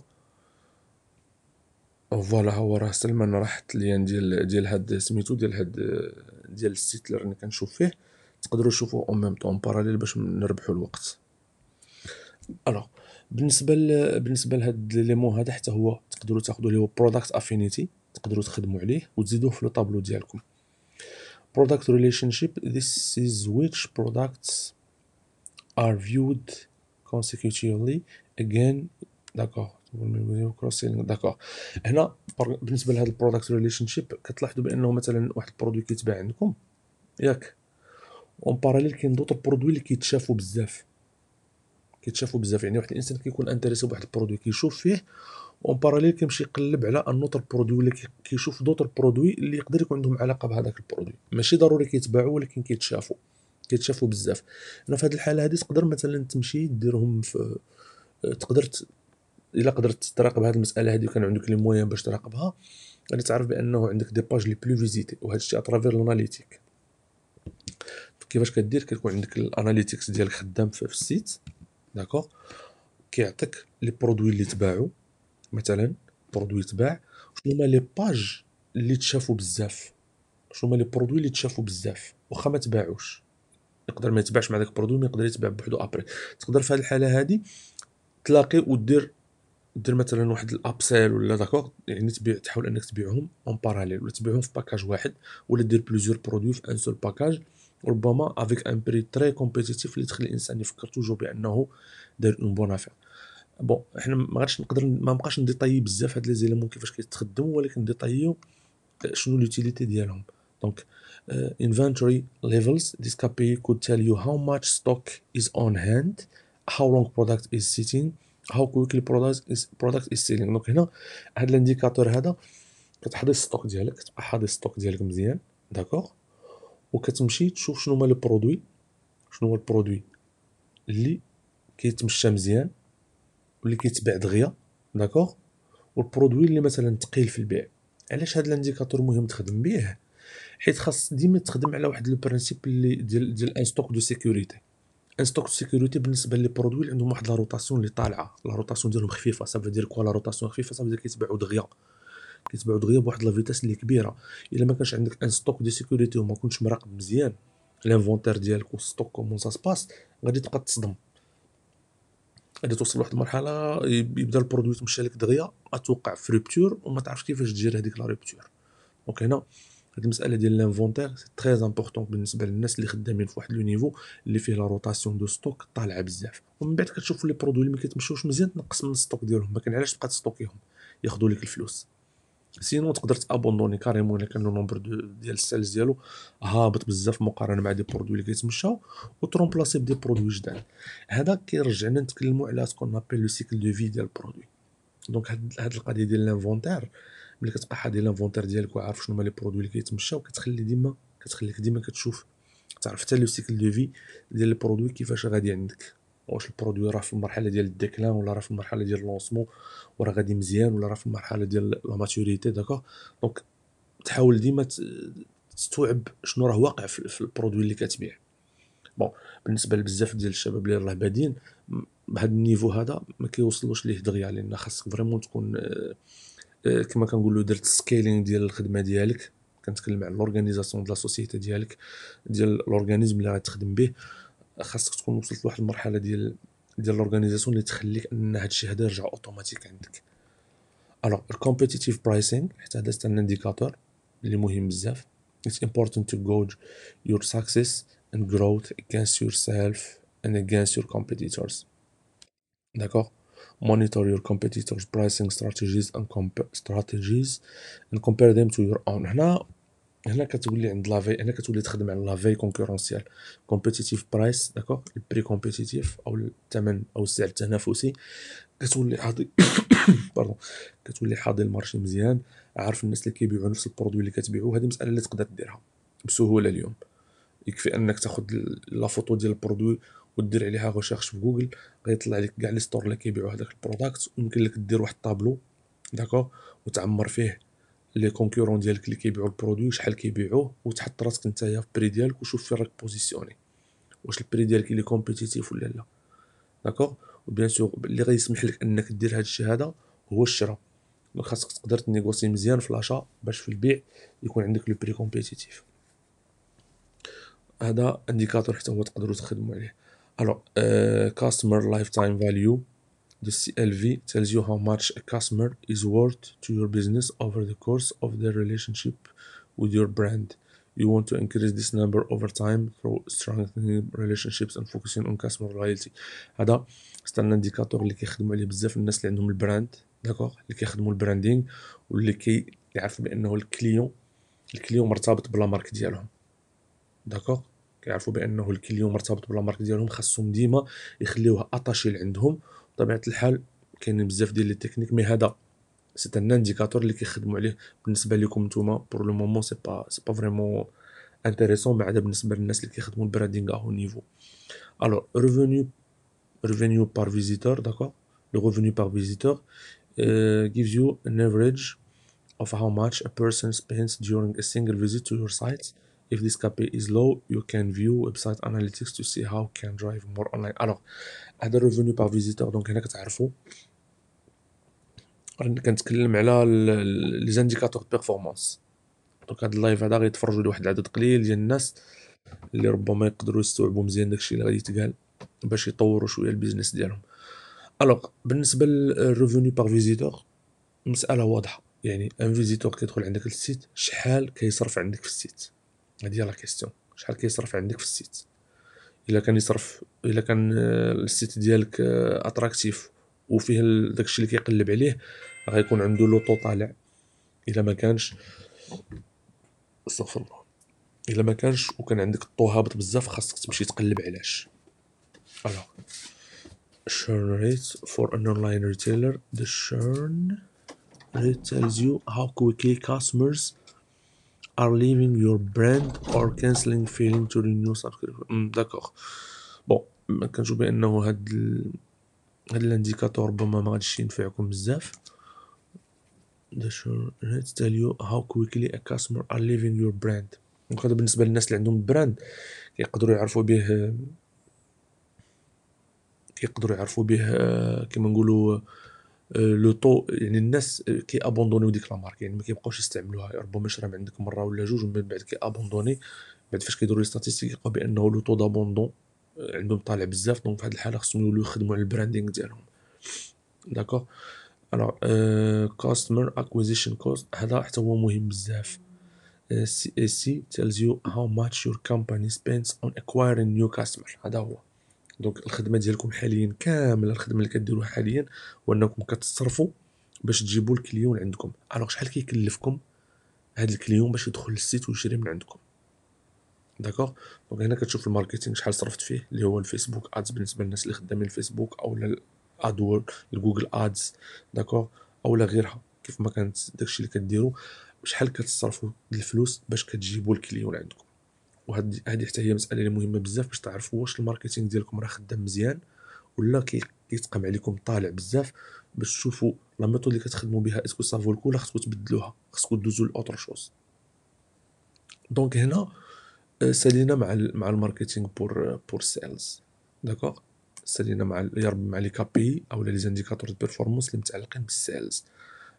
فوالا هو راه سلمان راه حط ليان ديال ديال هاد سميتو ديال هاد ديال السيت اللي راني كنشوف فيه، تقدروا تشوفوه اون ميم طون باراليل باش نربحوا الوقت. الوغ بالنسبه ل... بالنسبه لهاد ليمون هذا حتى هو تقدروا تاخذوا اللي هو برودكت افينيتي، تقدروا تخدموا عليه وتزيدوه في لو طابلو ديالكم. product relationship this is which products are viewed consecutively again. داكوغ، داكوغ. هنا بالنسبه لهاد البرودكت ريليشن شيب كتلاحظوا بانه مثلا واحد البرودوي كيتباع عندكم ياك، اون باراليل كاين دوطر برودوي اللي كيتشافوا بزاف، كيتشافوا بزاف يعني واحد الانسان كيكون انتريسي بواحد البرودوي كيشوف فيه اون باراليل كيمشي يقلب على ان اوتر برودوي ولا كيشوف دوطر برودوي اللي يقدر يكون عندهم علاقه بهذاك البرودوي، ماشي ضروري كيتباعوا ولكن كيتشافوا كيتشافوا بزاف. هنا في هذه الحاله هذه تقدر مثلا تمشي ديرهم في، تقدر ت... الا قدرت تراقب هذه المساله هذه وكان عندك لي مويان باش تراقبها غادي تعرف بانه عندك دي باج لي بلو فيزيتي، وهذا الشيء اترافير الاناليتيك. كيفاش كدير؟ كتكون عندك الاناليتيكس ديالك خدام في السيت، داكوغ، كيعطيك لي برودوي اللي تباعوا، مثلا برودوي تباع، شنو هما لي باج اللي تشافوا بزاف، شنو هما لي برودوي اللي تشافوا بزاف واخا ما تباعوش، يقدر ما يتباعش مع داك البرودوي ما يقدر يتباع بوحدو ابري. تقدر في هذه الحاله هذه تلاقي ودير دير مثلا واحد الابسيل ولا داكوغ، يعني تبيع تحاول انك تبيعهم اون باراليل ولا تبيعهم في باكاج واحد ولا دير بليزيور برودوي في ان سول باكاج، ربما افيك ان بري تري كومبيتيتيف اللي تخلي الانسان يفكر توجو بانه دار اون بون افير. بون احنا ما غاديش نقدر ما نبقاش نديطايي بزاف هاد لي زيليمون كيفاش كيتخدموا، ولكن نديطايو شنو لوتيليتي ديالهم. دونك uh, inventory levels this K P I could tell you how much stock is on hand, how long product is sitting, how quickly product is product is selling. دونك هنا هاد الانديكاتور هذا كتحضي الستوك ديالك، كتبقى حاضي الستوك ديالك مزيان، داكوغ، وكتمشي تشوف شنو هما لي برودوي، شنو هو البرودوي اللي كيتمشى مزيان واللي كيتباع دغيا، داكوغ، والبرودوي اللي مثلا ثقيل في البيع. علاش هاد الانديكاتور مهم تخدم به؟ حيت خاص ديما تخدم على واحد لو برينسيپ اللي ديال ديال ان ستوك دو سيكوريتي. ان ستوك دو سيكوريتي بالنسبه لي برودوي اللي عندهم واحد لا روتاسيون اللي طالعه، لا روتاسيون ديالهم خفيفه، صافي دير كوا لا روتاسيون خفيفه صافي كيتباعوا دغيا، كيتباعوا دغيا بواحد لا فيتاس اللي كبيره. الا ما كانش عندك ان ستوك دو سيكوريتي وما كنتش مراقب مزيان الانفونتير ديالك والستوك كومون سا سباس، غادي تبقى تصدم، غادي توصل لواحد المرحله يبدا البرودوي يتمشى لك دغيا، غتوقع في ريبتور وما تعرفش كيفاش تجير هذيك لا ريبتور. دونك هنا هاد المساله ديال لانفونتير سي تري امبورطون بالنسبه للناس اللي خدامين في واحد لو نيفو اللي فيه لا روتاسيون دو ستوك طالعه بزاف، ومن بعد كتشوف لي برودوي اللي ما كيتمشوش مزيان تنقص من الستوك ديالهم، ما كاين علاش تبقى تستوكيهم ياخذوا لك الفلوس. سينو تقدر تابوندوني كاريمون الا كان لو نومبر ديال السيلز ديالو هابط بزاف مقارنه مع دي برودوي اللي كيتمشاو، وترومبلاسي بدي برودوي جداد. هذا كيرجعنا نتكلموا على سكون نابيل لو سيكل دو في ديال البرودوي. دونك هاد هاد القضيه ديال لانفونتير، ملي كتبقى حاضي لانفونتير ديالك وعارف شنو هما لي برودوي اللي كيتمشاو، كتخلي ديما كتخليك ديما كتشوف تعرف حتى لو سيكل دو في ديال البرودوي كيفاش غادي عندك، واش البرودوي راه في المرحله ديال الديكلان ولا راه في المرحله ديال اللونسمون وراه غادي مزيان ولا راه في المرحله ديال لا ماتوريتي، داكوغ. دونك تحاول ديما تستوعب شنو راه واقع في البرودوي اللي كتبيع. بون بالنسبه لبزاف ديال الشباب اللي راه بادين بهذا النيفو هذا ما كيوصلوش ليه دغيا، لان خاصك فريمون تكون كما كنقولوا درت سكيلينغ ديال الخدمه ديالك، كنتكلم على لورغانيزاسيون ديال لا سوسيتي ديالك، ديال لورغانيزم اللي غتخدم به. خاصك تكون وصلت لواحد المرحله ديال ديال لورغانيزاسيون اللي تخليك ان هاد الشيء هذا يرجع اوتوماتيك عندك. الوغ الكومبيتيتيف برايسينغ حتى هذا حتى انديكاتور اللي مهم بزاف. It's important to gauge your success and growth against yourself and against your competitors. D'accord? Monitor your competitors' pricing strategies and comp- strategies and compare them to your own. هنا هنا كتولي عند لافي، هنا كتولي تخدم على لافي كونكورونسيال. كومبيتيتيف برايس، داكوغ، البري كومبيتيتيف او الثمن او السعر التنافسي. كتولي حاضي باردون كتولي حاضي المارشي مزيان، عارف الناس اللي كيبيعوا نفس البرودوي اللي كتبيعو. هذه مساله اللي تقدر ديرها بسهوله اليوم. يكفي انك تاخذ لا فوتو ديال البرودوي ودير عليها ريشيرش في جوجل، غيطلع لك كاع لي ستور اللي كيبيعوا هذاك البروداكت. ويمكن لك دير واحد الطابلو، داكوغ، وتعمر فيه لي كونكورون ديالك اللي كيبيعوا البرودوي شحال كيبيعوه، وتحط راسك نتايا في البري ديالك وشوف فين راك بوزيسيوني، واش البري ديالك اللي كومبيتيتيف ولا لا. داكوغ. وبيان سور اللي غيسمح لك انك دير هذا الشيء هذا هو الشراء. دونك خاصك تقدر تنيغوسي مزيان في لاشا باش في البيع يكون عندك لو بري كومبيتيتيف. هذا انديكاتور حتى هو تقدروا تخدموا عليه. الوغ كاستمر لايف تايم فاليو، the C L V tells you how much a customer is worth to your business over the course of their relationship with your brand. You want to increase this number over time through strengthening relationships and focusing on customer loyalty. هذا c'est un indicator اللي كيخدموا عليه بزاف الناس اللي عندهم البراند، داكوغ، اللي كيخدموا البراندينغ واللي كيعرفوا بانه الكليون الكليون مرتبط بلا مارك ديالهم. داكوغ، كيعرفوا بانه الكليون مرتبط بلا مارك ديالهم، خاصهم ديما يخليوها اتاشي لعندهم. بطبيعه الحال كاينين بزاف ديال لي تكنيك، مي هذا سي ان انديكاتور اللي كيخدموا عليه بالنسبه لكم نتوما. بور لو مومون سي با سي با فريمون انتريسون، ما عدا بالنسبه للناس اللي كيخدموا البراندينغ ا هو نيفو. الوغ ريفوني ريفوني بار فيزيتور، داكوغ. لو ريفوني بار فيزيتور gives you an average of how much a person spends during a single visit to your site. If this K P I is low, you can view website analytics to see how can drive more online. Alors, هذا الريفوني بار فيزيتور، دونك هنا كتعرفوا راني كنتكلم على لي زانديكاتور بيرفورمانس. دونك هذا اللايف هذا غيتفرجوا لواحد العدد قليل ديال الناس اللي ربما يقدروا يستوعبوا مزيان داكشي اللي غادي يتقال باش يطوروا شويه البيزنس ديالهم. الوغ بالنسبه للريفوني بار فيزيتور، مساله واضحه. يعني ان فيزيتور كيدخل عندك للسيت، شحال كيصرف عندك في السيت؟ هذه هي لا كيسيون، شحال كيصرف عندك في السيت؟ الا كان يصرف، الا كان السيت ديالك اتراكتيف وفيه داكشي اللي كيقلب عليه، غيكون عنده لوطو طالع. الا ما كانش، استغفر الله، الا ما كانش وكان عندك الطو هابط بزاف، خاصك تمشي تقلب علاش. الو churn rate for an online retailer. The churn rate tells you how quickly customers are leaving your brand or canceling failing to renew subscription. داكوغ. بون كنشوف بانه هاد ال... هاد الانديكاتور ربما ما غاديش ينفعكم بزاف. The churn rate tell you how quickly a customer are leaving your brand. دونك هذا بالنسبه للناس اللي عندهم براند كيقدروا يعرفوا به كيقدروا يعرفوا به كما نقولوا لو طو. يعني الناس كي ابوندونيو ديك لا مارك، يعني ما كيبقاوش يستعملوها، ربما شرا من عندك مره ولا جوج ومن بعد كي ابوندوني. بعد فاش كيديروا لي ستاتيستيك يلقاو بانه لو طو دابوندون عندهم طالع بزاف. دونك في هذه الحاله خصهم يوليو يخدموا على البراندينغ ديالهم. داكوغ. الوغ كاستمر اكويزيشن كوست، هذا حتى هو مهم بزاف. سي اي سي tells you how much your company spends on acquiring new customer. هذا هو. دونك الخدمه ديالكم حاليا كامله، الخدمه اللي كديروها حاليا هو انكم كتصرفوا باش تجيبوا الكليون عندكم. الوغ شحال كيكلفكم هذا الكليون باش يدخل للسيت ويشري من عندكم؟ داكوغ. دونك هنا كتشوف الماركتينغ شحال صرفت فيه، اللي هو الفيسبوك ادز بالنسبه للناس اللي خدامين الفيسبوك، او الادور الجوجل ادز، داكوغ، او لا غيرها. كيف ما كانت داكشي اللي كديروا، شحال كتصرفوا الفلوس باش كتجيبوا الكليون عندكم. وهذه هذه حتى هي مساله اللي مهمه بزاف باش تعرفوا واش الماركتينغ ديالكم راه خدام مزيان ولا كيتقام عليكم طالع بزاف، باش تشوفوا لا ميثود اللي كتخدموا بها اسكو صافو الكل ولا خصكم تبدلوها، خصكم دوزوا لاوتر شوز. دونك هنا سالينا مع ال مع الماركتينغ بور بور سيلز. داكوغ. سالينا مع يا رب مع لي كابي او لي زانديكاتور دو بيرفورمانس اللي متعلقين بالسيلز.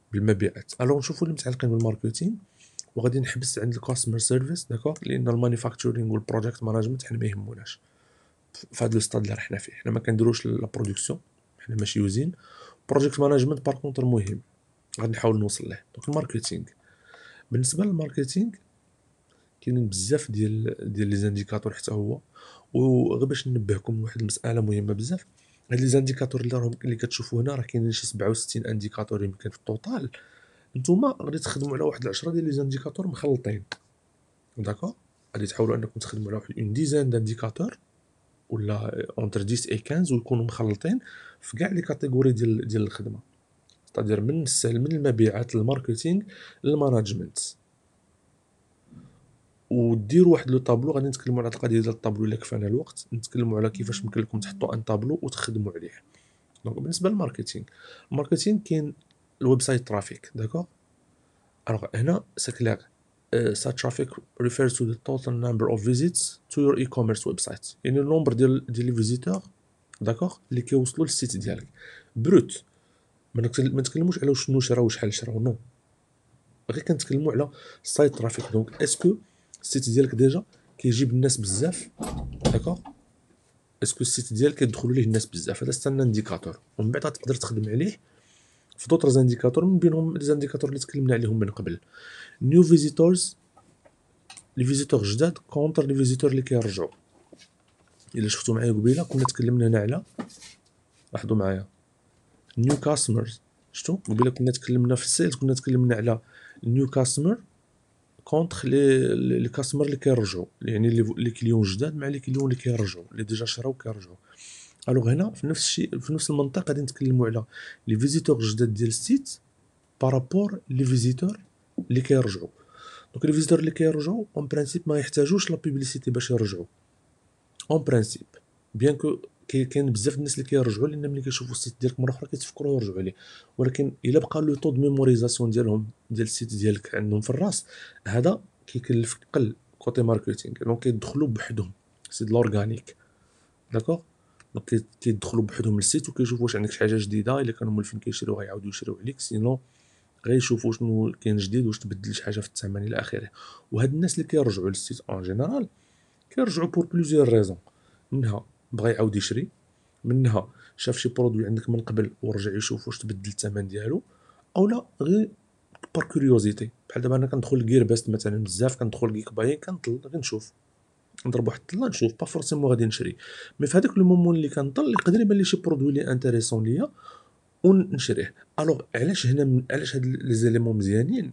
بالمبيعات. الوغ نشوفوا اللي متعلقين بالماركتينغ، وغادي نحبس عند الكاستمر سيرفيس داكوغ، لان المانيفاكتورينغ والبروجيكت مانجمنت حنا ما يهموناش في هذا الستاد اللي رحنا فيه. حنا ما كنديروش لا برودكسيون، حنا ماشي يوزين. بروجيكت مانجمنت بار كونتر مهم، غادي نحاول نوصل له. دونك الماركتينغ، بالنسبه للماركتينغ كاينين بزاف ديال ديال لي زانديكاتور حتى هو. وغير باش ننبهكم لواحد المساله مهمه بزاف، هاد لي زانديكاتور اللي راهم اللي كتشوفوا هنا راه كاينين شي سبعة وستين انديكاتور يمكن في التوتال. نتوما غادي تخدموا على واحد العشرة ديال لي زانديكاتور مخلطين، داكوغ. غادي تحاولوا انكم تخدموا على واحد اون ديزان دانديكاتور ولا اونتر عشرة اي خمسطاش، ويكونوا مخلطين في كاع لي كاتيجوري ديال ديال الخدمه، ستادير من السهل من المبيعات للماركتينغ للماناجمنت. وديروا واحد لو طابلو، غادي نتكلموا على القضيه ديال الطابلو الا كفانا الوقت، نتكلموا على كيفاش ممكن لكم تحطوا ان طابلو وتخدموا عليه. دونك بالنسبه للماركتينغ، الماركتينغ كاين الويب سايت ترافيك، داكوغ. الوغ هنا سي كلير، سا ترافيك refers to the total number of visits to your e-commerce website، يعني النومبر ديال ديال لي فيزيتور، داكوغ، اللي كيوصلوا للسيت ديالك بروت. ما نتكلموش على شنو شراو وشحال شراو، نو، غير كنتكلموا على سايت ترافيك. دونك اسكو السيت ديالك ديجا كيجيب الناس بزاف، داكوغ. اسكو السيت ديالك كيدخلوا ليه الناس بزاف، هذا حتى انديكاتور. ومن بعد تقدر تخدم عليه في دوطر زانديكاتور، من بينهم لي زانديكاتور اللي تكلمنا عليهم من قبل. نيو فيزيتورز، لي فيزيتور جداد كونتر لي فيزيتور اللي كيرجعوا. الا شفتوا معايا قبيله كنا تكلمنا هنا على، لاحظوا معايا، نيو كاستمرز. شفتوا قبيله كنا تكلمنا في السيلز، كنا تكلمنا على نيو كاستمر كونتر لي لي كاستمر اللي كيرجعوا، يعني لي كليون جداد مع لي كليون اللي كيرجعوا، اللي ديجا شراو كيرجعوا. الوغ هنا في نفس الشيء، في نفس المنطقه غادي نتكلموا على لي فيزيتور جداد ديال السيت بارابور لي فيزيتور اللي كيرجعوا. دونك لي فيزيتور اللي كيرجعوا اون برانسيب ما يحتاجوش لا بوبليسيتي باش يرجعوا، اون برانسيب، بيان كو كاين بزاف الناس اللي كيرجعوا لان ملي كيشوفوا السيت ديالك مره اخرى كيتفكروا يرجعوا عليه. ولكن الا بقى لو طو دو ميموريزاسيون ديالهم ديال السيت ديالك عندهم في الراس، هذا كيكلف قل كوتي ماركتينغ. دونك كيدخلوا بوحدهم، سي د لورغانيك، داكوغ. دونك كيدخلوا بوحدهم للسيت وكيشوفوا واش عندك شي حاجه جديده، الا كانوا مولفين كيشريو غيعاودوا يشريو عليك، سينو غيشوفوا شنو كاين جديد، واش تبدل شي حاجه في الثمن الى اخره. وهاد الناس اللي كيرجعوا للسيت اون جينيرال كيرجعوا بور بليزيور ريزون، منها بغى يعاود يشري، منها شاف شي برودوي عندك من قبل ورجع يشوف واش تبدل الثمن ديالو، او لا غير بار كوريوزيتي. بحال دابا انا كندخل لغير بيست مثلا بزاف، كندخل كيك باين كنطل غير نشوف، نضرب واحد الطله نشوف، با فورسيمون غادي نشري. مي في هذاك لو مومون اللي كنطل يقدر يبان لي شي برودوي لي انتريسون ليا ونشريه. الوغ علاش هنا، علاش هاد لي زيليمون مزيانين؟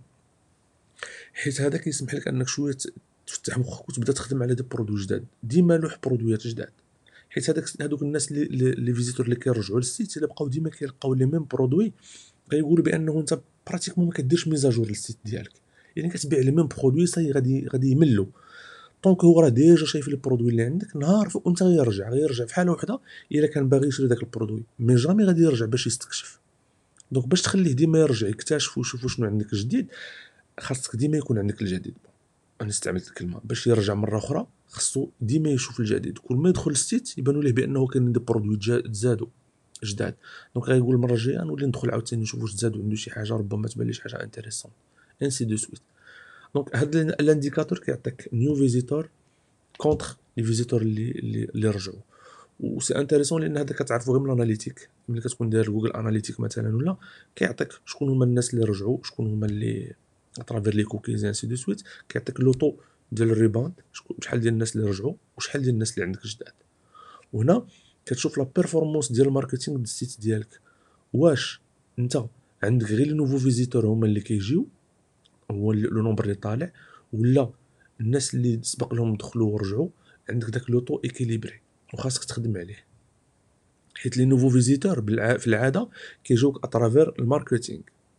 حيت هذا كيسمح لك انك شويه تفتح مخك وتبدا تخدم على دي برودوي جداد، ديما لوح برودويات جداد. حيت هذاك هذوك الناس اللي لي فيزيتور اللي كيرجعوا للسيت الا بقاو ديما كيلقاو لي ميم برودوي، غيقولوا بانه انت براتيكمون ما كديرش ميزاجور للسيت ديالك، يعني كتبيع لي ميم برودوي صاي غادي غادي يملوا. دونك هو راه ديجا شايف لي برودوي اللي عندك نهار فوق وانت غيرجع غيرجع في حاله وحده الا كان باغي يشري داك البرودوي، مي جامي غادي يرجع باش يستكشف. دونك باش تخليه ديما يرجع يكتشف ويشوف شنو عندك جديد، خاصك ديما يكون عندك الجديد. انا استعملت الكلمه باش يرجع مره اخرى، خصو ديما يشوف الجديد. كل ما يدخل السيت يبانوا ليه بانه كاين دي برودوي تزادوا جداد، دونك غيقول المره الجايه نولي ندخل عاوتاني نشوف واش تزادوا عنده شي حاجه، ربما تبان لي شي حاجه انتريسون، انسي دو سويت. دونك هاد الانديكاتور كيعطيك نيو فيزيتور كونتر لي فيزيتور اللي اللي, اللي رجعوا. و سي انتريسون لان هذا كتعرفوا غير من الاناليتيك، ملي كتكون داير جوجل اناليتيك مثلا ولا، كيعطيك شكون هما الناس اللي رجعوا، شكون هما اللي اترافير لي كوكيز انسي دو سويت، كيعطيك لو طو ديال الريباوند، شحال ديال الناس اللي رجعوا وشحال ديال الناس اللي عندك جداد. وهنا كتشوف لا بيرفورمانس ديال الماركتينغ ديال السيت ديالك، واش انت عندك غير لي نوفو فيزيتور هما اللي كيجيو، هو لو نومبر اللي طالع، ولا الناس اللي سبق لهم دخلوا ورجعوا عندك داك لو طو ايكيليبري، وخاصك تخدم عليه. حيت لي نوفو فيزيتور بالع... في العاده كيجيوك اترافير الماركتينغ،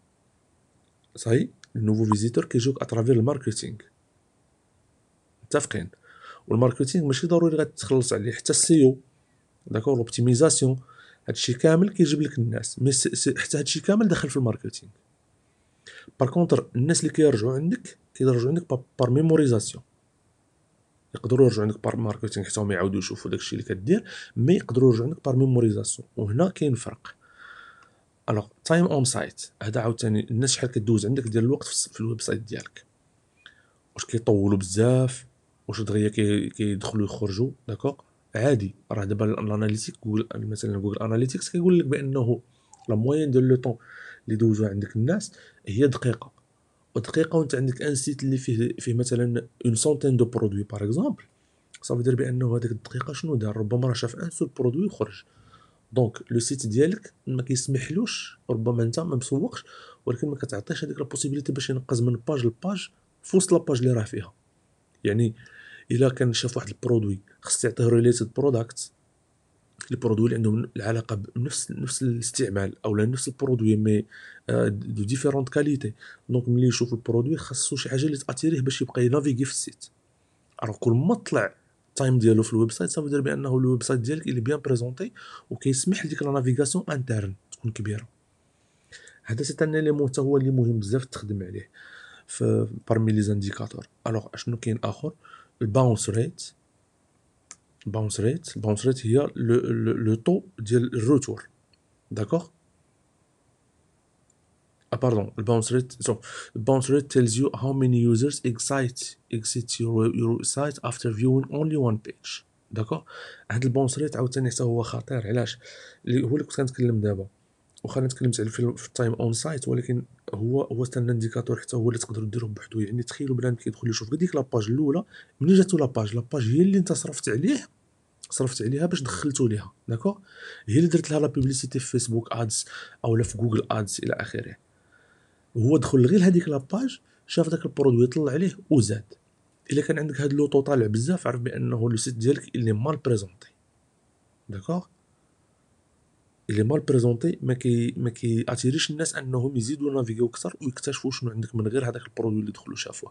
صحيح النوفو فيزيتور كيجيوك اترافير الماركتينغ، متفقين؟ والماركتينغ ماشي ضروري غتخلص عليه، حتى السيو، داكور، لوبتيميزاسيون، هادشي كامل كيجيب لك الناس، مي حتى هادشي كامل داخل في الماركتينغ. بار كونتر الناس اللي كيرجعوا عندك كيرجعوا عندك بار ميموريزاسيون، يقدروا يرجعوا عندك بار ماركتينغ حتى هما يعاودوا يشوفوا داكشي اللي كدير، مي يقدروا يرجعوا عندك بار ميموريزاسيون. وهنا كاين فرق. الوغ تايم اون سايت هذا عاوتاني الناس شحال كدوز عندك ديال الوقت في الويب سايت ديالك، واش كيطولوا بزاف، واش دغيا كي كيدخلوا يخرجوا داكوغ. عادي، راه دابا الاناليتيك جوجل مثلا جوجل اناليتيكس كيقول لك بانه لا موين دو لو طون اللي دوزو عندك الناس هي دقيقه، ودقيقه وانت عندك ان سيت اللي فيه فيه مثلا اون سونتين دو برودوي باغ اكزومبل، صافي دير بانه هذيك الدقيقه شنو دار، ربما راه شاف ان سول برودوي وخرج. دونك لو سيت ديالك ما كيسمحلوش، ربما انت ما مسوقش ولكن ما كتعطيش هذيك لا بوسيبيليتي باش ينقز من باج لباج في وسط لاباج اللي راه فيها. يعني الا كان شاف واحد البرودوي خص يعطيه ريليتد برودكت، البرودوي اللي عندهم العلاقه بنفس نفس الاستعمال او نفس البرودوي مي دو ديفيرونت كاليتي. دونك ملي يشوف البرودوي خاصو شي حاجه اللي تاتيريه باش يبقى ينافيغي في السيت. الوغ كل ما طلع التايم ديالو في الويب سايت صافي دير بانه الويب سايت ديالك اللي بيان بريزونتي وكيسمح لديك لا نافيغاسيون انترن تكون كبيره. هذا سي ان اليمون حتى هو اللي مهم بزاف تخدم عليه في بارمي لي زانديكاتور. الوغ اشنو كاين اخر؟ الباونس ريت. الباونس ريت الباونس ريت هي لو لو طو ديال الروتور، داكوغ. Ah pardon, the bounce rate. So the bounce rate tells you how many users excite exit your your site after viewing only one page. داكوغ. هاد الباونس ريت عاوتاني حتى هو خطير. علاش؟ اللي هو اللي كنت كنتكلم دابا، واخا انا تكلمت على في التايم اون سايت، ولكن هو هو حتى الانديكاتور حتى هو اللي تقدروا ديروه بوحدو. يعني تخيلوا بنادم كيدخل يشوف غير ديك لاباج الاولى، منين جاتو لاباج لاباج هي اللي انت صرفت عليه صرفت عليها باش دخلتو ليها، داكوغ. هي اللي درت لها لا بوبليسيتي في فيسبوك ادز او لا في جوجل ادز الى اخره. هو دخل غير لهاديك لاباج، شاف داك البرودوي طلع عليه وزاد. الا كان عندك هاد لوطو طالع بزاف عرف بانه لو سيت ديالك اللي مال بريزونتي، داكوغ. اللي مال بريزونتي ما كي ما كي اتيريش الناس انهم يزيدوا نافيغيو اكثر ويكتشفوا شنو عندك من غير هذاك البرودوي اللي دخلوا شافوه.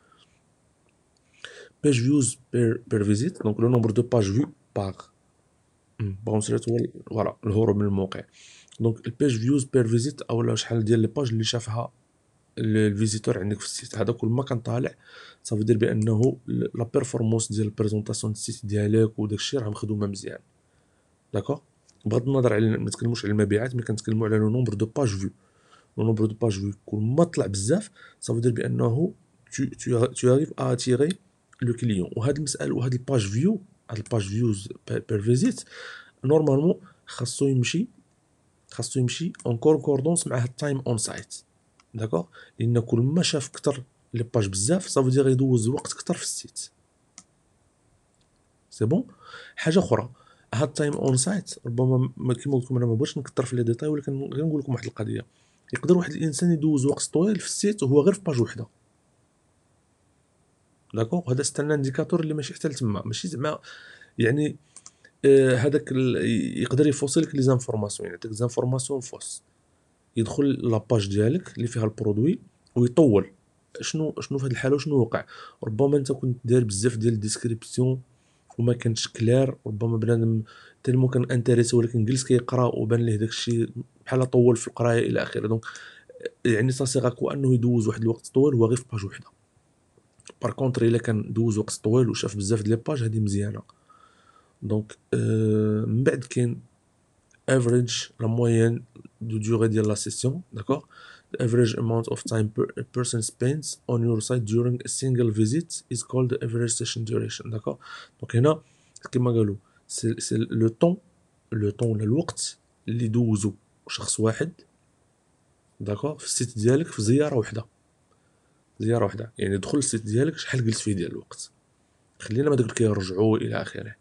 باج فيوز بير بير فيزيت، دونك لو نومبر دو باج فيو باغ باونس ريت هو فوالا الهروب من الموقع. دونك البيج فيوز بير فيزيت او شحال ديال لي باج اللي شافها الفيزيتور عندك في السيت، هذا كل ما كان طالع صافي دير بانه لا بيرفورمانس ديال البريزونطاسيون السيت ديالك وداك الشيء راه مخدومه مزيان، داكوغ. بغض النظر على ما نتكلموش على المبيعات، ملي كنتكلموا على لو نومبر دو باج فيو. لو نومبر دو باج فيو كل ما طلع بزاف صافي دير بانه tu tu tu arrives à attirer le client. وهاد المساله وهاد الباج فيو، هاد الباج فيوز بير فيزيت نورمالمون خاصو يمشي خاصو يمشي اون كونكوردونس مع التايم اون سايت، داكوغ. لان كل ما شاف كثر لي باج بزاف صافي دير يدوز وقت كثر في السيت. سي بون. حاجه اخرى، هاد التايم اون سايت ربما كيما قلت لكم انا ما بغيتش نكثر في لي ديتاي، ولكن غير نقول لكم واحد القضيه. يقدر واحد الانسان يدوز وقت طويل في السيت وهو غير في باج وحده، داكوغ. هذا ستان انديكاتور اللي ماشي حتى لتما، ماشي زعما يعني هذاك آه يقدر يفوصل لك لي زانفورماسيون، يعني يعطيك زانفورماسيون فوس. يدخل لاباج ديالك اللي فيها البرودوي ويطول. شنو شنو في هذه الحاله شنو وقع؟ ربما انت كنت داير بزاف ديال الديسكريبسيون وما كانش كلير، ربما بنادم تالمو كان انتريسي ولكن جلس كيقرا وبان ليه داك الشيء بحال طول في القرايه الى اخره. دونك يعني صاصيغاكو انه يدوز واحد الوقت طويل وهو غير في باج وحده. بار كونتر الا كان دوز وقت طويل وشاف بزاف ديال لي باج هذه مزيانه. دونك euh, من بعد كاين average la moyenne de durée ديال la session, d'accord. The average amount of time per a person spends on your site during a single visit is called the average session duration, d'accord. donc هنا كما قالوا سي سي لو طون لو طون ولا الوقت اللي دوزو شخص واحد، داكوغ، في السيت ديالك في زياره وحده. زياره وحده يعني دخل السيت ديالك شحال جلس فيه ديال الوقت، خلينا ما داك كيرجعوا الى اخره.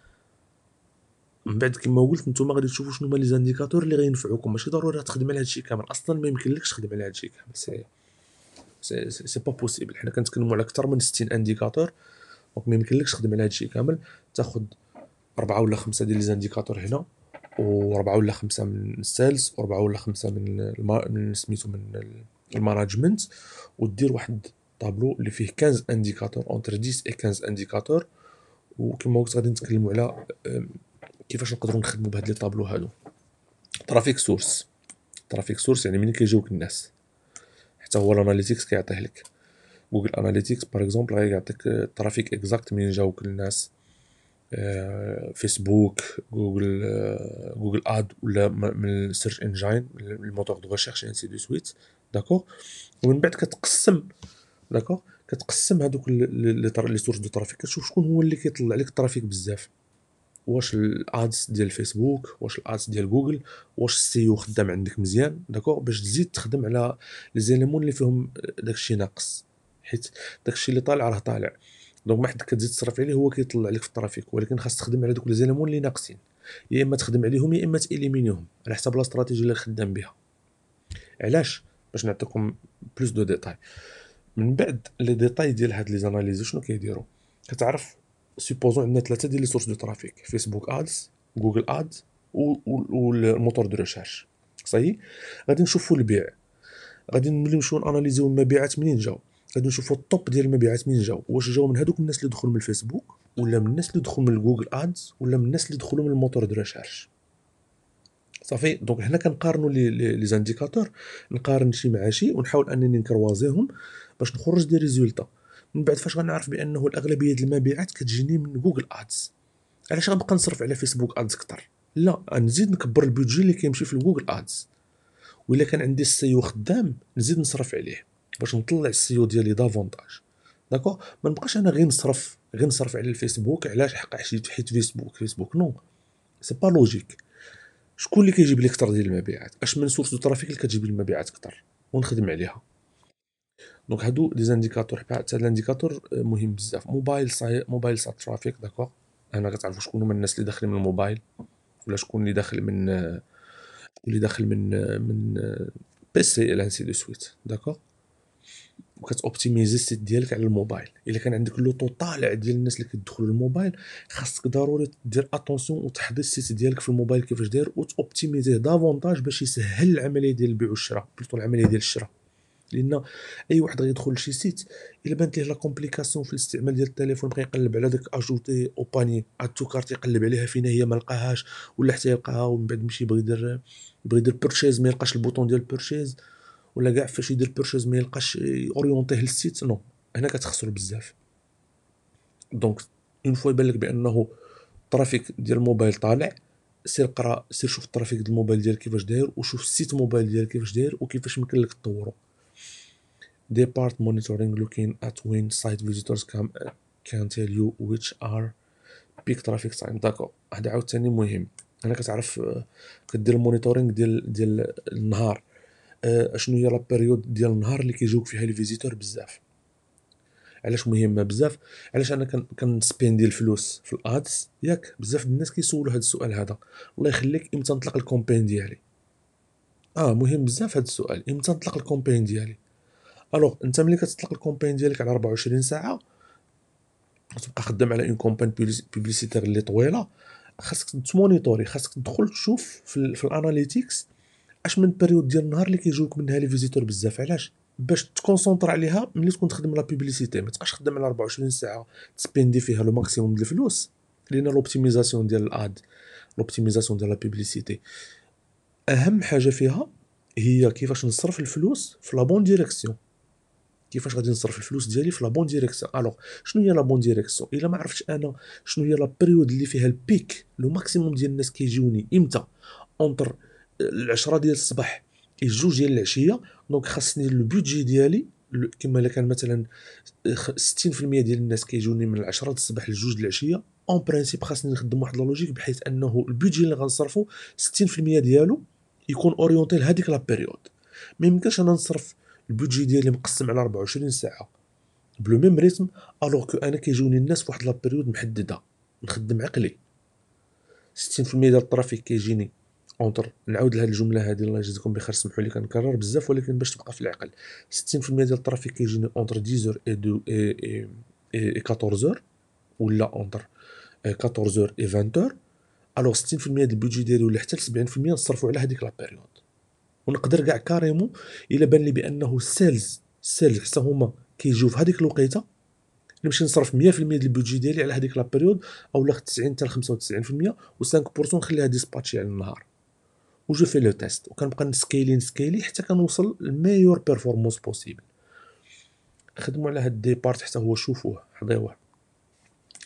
من بعد كما قلت نتوما غادي تشوفوا شنو هما لي زانديكاتور اللي غينفعوكم. ماشي ضروري تخدم على هادشي كامل، اصلا ما يمكنلكش تخدم على هادشي كامل. سي سي سي با بوسيبل. حنا كنتكلموا على اكثر من ستين انديكاتور، دونك ما يمكنلكش تخدم على هادشي كامل. تاخذ أربعة ولا خمسة ديال لي زانديكاتور هنا، وأربعة ولا خمسة من السيلز، وأربعة ولا خمسة من الما... من سميتو من الماناجمنت، ودير واحد طابلو اللي فيه خمسطاش انديكاتور اونتر عشرة و خمسطاش انديكاتور. وكما قلت غادي نتكلموا على كيفاش نقدروا نخدموا بهاد لي طابلو هادو. ترافيك سورس. ترافيك سورس يعني منين كيجيوك الناس، حتى هو الاناليتيكس كيعطيه لك. جوجل اناليتيكس باغ اكزومبل غيعطيك الترافيك اكزاكت منين جاوك الناس. آه، فيسبوك، جوجل، آه، جوجل اد، ولا م- من السيرش انجين، من الموتور دو ريشيرش انسي دو سويت. داكوغ. ومن بعد كتقسم، داكوغ، كتقسم هادوك لي طر- لي سورس دو ترافيك، كتشوف شكون هو اللي كيطلع لك الترافيك بزاف. واش الادز ديال الفيسبوك، واش الادز ديال جوجل، واش السيو خدام عندك مزيان، داكوغ، باش تزيد تخدم على لي زيليمون اللي فيهم داكشي ناقص، حيت داكشي اللي طالع راه طالع. دونك ما حد كتزيد تصرف عليه هو كيطلع لك في الترافيك، ولكن خاص تخدم على دوك لي زيليمون اللي ناقصين، يا اما تخدم عليهم يا اما تاليمينيهم على حسب لا استراتيجيه اللي خدام بها. علاش؟ باش نعطيكم بلوس دو ديتاي. من بعد لي ديتاي ديال هاد لي زاناليز شنو كيديروا؟ كتعرف سيبوزون عندنا ثلاثه ديال لي سورس دو ترافيك: فيسبوك ادز، جوجل ادز، والموتور دو ريشيرش. صايي، غادي نشوفوا البيع، غادي نمليو نمشيو ناناليزيو المبيعات منين جاو، غادي نشوفوا الطوب ديال المبيعات منين جاو، واش جاو من هذوك الناس اللي دخلوا من الفيسبوك، ولا من الناس اللي دخلوا من جوجل ادز، ولا من الناس اللي دخلوا من الموتور دو ريشيرش. صافي. دونك هنا كنقارنوا لي لي لي زانديكاتور، نقارن شي مع شي ونحاول انني نكروازيهم باش نخرج دي ريزولتا. من بعد فاش غنعرف بانه الاغلبيه ديال المبيعات كتجيني من جوجل ادز، علاش غنبقى نصرف على فيسبوك ادز اكثر؟ لا، نزيد نكبر البودجي اللي كيمشي في جوجل ادز، وإلا كان عندي السيو خدام نزيد نصرف عليه باش نطلع السيو ديالي دافونتاج. داكو، ما نبقاش انا غير نصرف غير نصرف على الفيسبوك. علاش؟ حق حيت حيت فيسبوك فيسبوك نو، سي با لوجيك. شكون اللي كيجيب لي اكثر ديال المبيعات؟ اش من سورس دو ترافيك اللي كتجيب لي المبيعات اكثر ونخدم عليها. دونك هادو دي زانديكاتور. حتى الانديكاتور مهم بزاف. موبايل ساي موبايل سات ترافيك، داكوغ، انا كتعرفوا شكون هما الناس اللي داخلين من الموبايل، ولا شكون اللي داخل من اللي داخل من من بي سي الى انسي دو سويت. داكوغ. وكتوبتيميزي السيت ديالك على الموبايل. الا كان عندك لو طالع ديال الناس اللي كيدخلوا للموبايل، خاصك ضروري دير اتونسيون وتحضي السيت ديالك في الموبايل كيفاش داير، وتوبتيميزيه دافونتاج باش يسهل العمليه ديال البيع والشراء، بلوتو العمليه ديال الشراء. لان اي واحد غيدخل لشي سيت، الا بانت ليه لا كومبليكاسيون في الاستعمال ديال التليفون، بقى يقلب على داك اجوتي او باني اد تو كارت، يقلب عليها فين هي ما لقاهاش، ولا حتى يلقاها ومن بعد يمشي يبغي يدير يبغي يدير بيرشيز ما يلقاش البوطون ديال بيرشيز، ولا كاع فاش يدير بيرشيز ما يلقاش اورينتيه للسيت. نو، هنا كتخسر بزاف. دونك اون فوا يبان لك بانه الترافيك ديال الموبايل طالع، سير قرا، سير شوف الترافيك ديال الموبايل ديالك كيفاش داير، وشوف السيت موبايل ديالك كيفاش داير وكيفاش يمكن لك تطورو. Depart monitoring looking at when site visitors come can tell you which are peak traffic time. داكو، هذا عاوتاني مهم. انا كتعرف آه، كدير المونيتورينغ ديال ديال النهار، آه، شنو هي لا بيريود ديال النهار اللي كيجيوك فيها لي فيزيتور بزاف. علاش مهمه بزاف؟ علاش انا كن كنسبيندي الفلوس في الادز، ياك بزاف الناس كيسولوا هذا السؤال هذا: الله يخليك امتى نطلق الكومبين ديالي؟ اه، مهم بزاف هذا السؤال، امتى نطلق الكومبين ديالي؟ الوغ انت ملي كتطلق الكومبين ديالك على أربعة وعشرين ساعه، تبقى خدام على اون كومبين بوبليسيتير اللي طويله، خاصك تمونيتوري، خاصك تدخل تشوف في, ال في الاناليتيكس اش من بيريود ديال النهار اللي كيجيوك منها لي فيزيتور بزاف. علاش؟ باش تكونسونطر عليها ملي تكون تخدم لا بوبليسيتي، ما تبقاش خدام على أربعة وعشرين ساعه تسبيندي فيها لو ماكسيموم ديال الفلوس. لان لوبتيميزاسيون ديال الاد، لوبتيميزاسيون ديال لا بوبليسيتي، اهم حاجه فيها هي كيفاش نصرف الفلوس في لا بون ديريكسيون. كيفاش غادي نصرف الفلوس ديالي في لا بون ديريكسيون؟ الوغ شنو هي لا بون ديريكسيون؟ الا ما عرفتش انا شنو هي لا بيريود اللي فيها البيك، لو ماكسيموم ديال الناس كيجيوني امتى، اونتر العشرة ديال الصباح الجوج ديال العشيه، دونك خاصني لو بودجي ديالي كما الا كان مثلا ستين في المية ديال الناس كيجوني من العشرة د الصباح للجوج د العشيه، اون برانسيب خاصني نخدم واحد لا لوجيك بحيث انه البودجي اللي غنصرفو ستين في المية ديالو يكون اورينتي لهذيك لا بيريود. ما يمكنش انا نصرف البودجي ديالي مقسم على أربعة وعشرين ساعه بلو ميم ريتم، الوغ كو انا كيجوني الناس فواحد لا بيريود محدده. نخدم عقلي. ستين في المية ديال الترافيك كيجيني اونتر، نعاود لهاد الجمله هذه الله يجزيكم بخير، سمحوا لي كنكرر بزاف ولكن باش تبقى في العقل. ستين في المية ديال الترافيك كيجيني اونتر عشرة اي دو اي اي اي أربعطاش، ولا اونتر أربعطاش اي عشرين. الوغ ستين في المية ديال البيدجي ديالي ولا حتى سبعين في المية نصرفوا على هذيك لا بيريود. ونقدر كاع كاريمون الا بان لي بانه السيلز السيلز حتى هما كيجيو في هذيك الوقيته، نمشي نصرف مية في المية ديال البودجي ديالي على هذيك لا بيريود، اولا تسعين حتى خمسة وتسعين في المية، و5% نخليها ديسباتشي على النهار، وجو في لو تيست، وكنبقى نسكيلي نسكيلي حتى كنوصل للميور بيرفورمانس بوسيبل. خدموا على هاد دي بارت حتى هو، شوفوه حضيوه.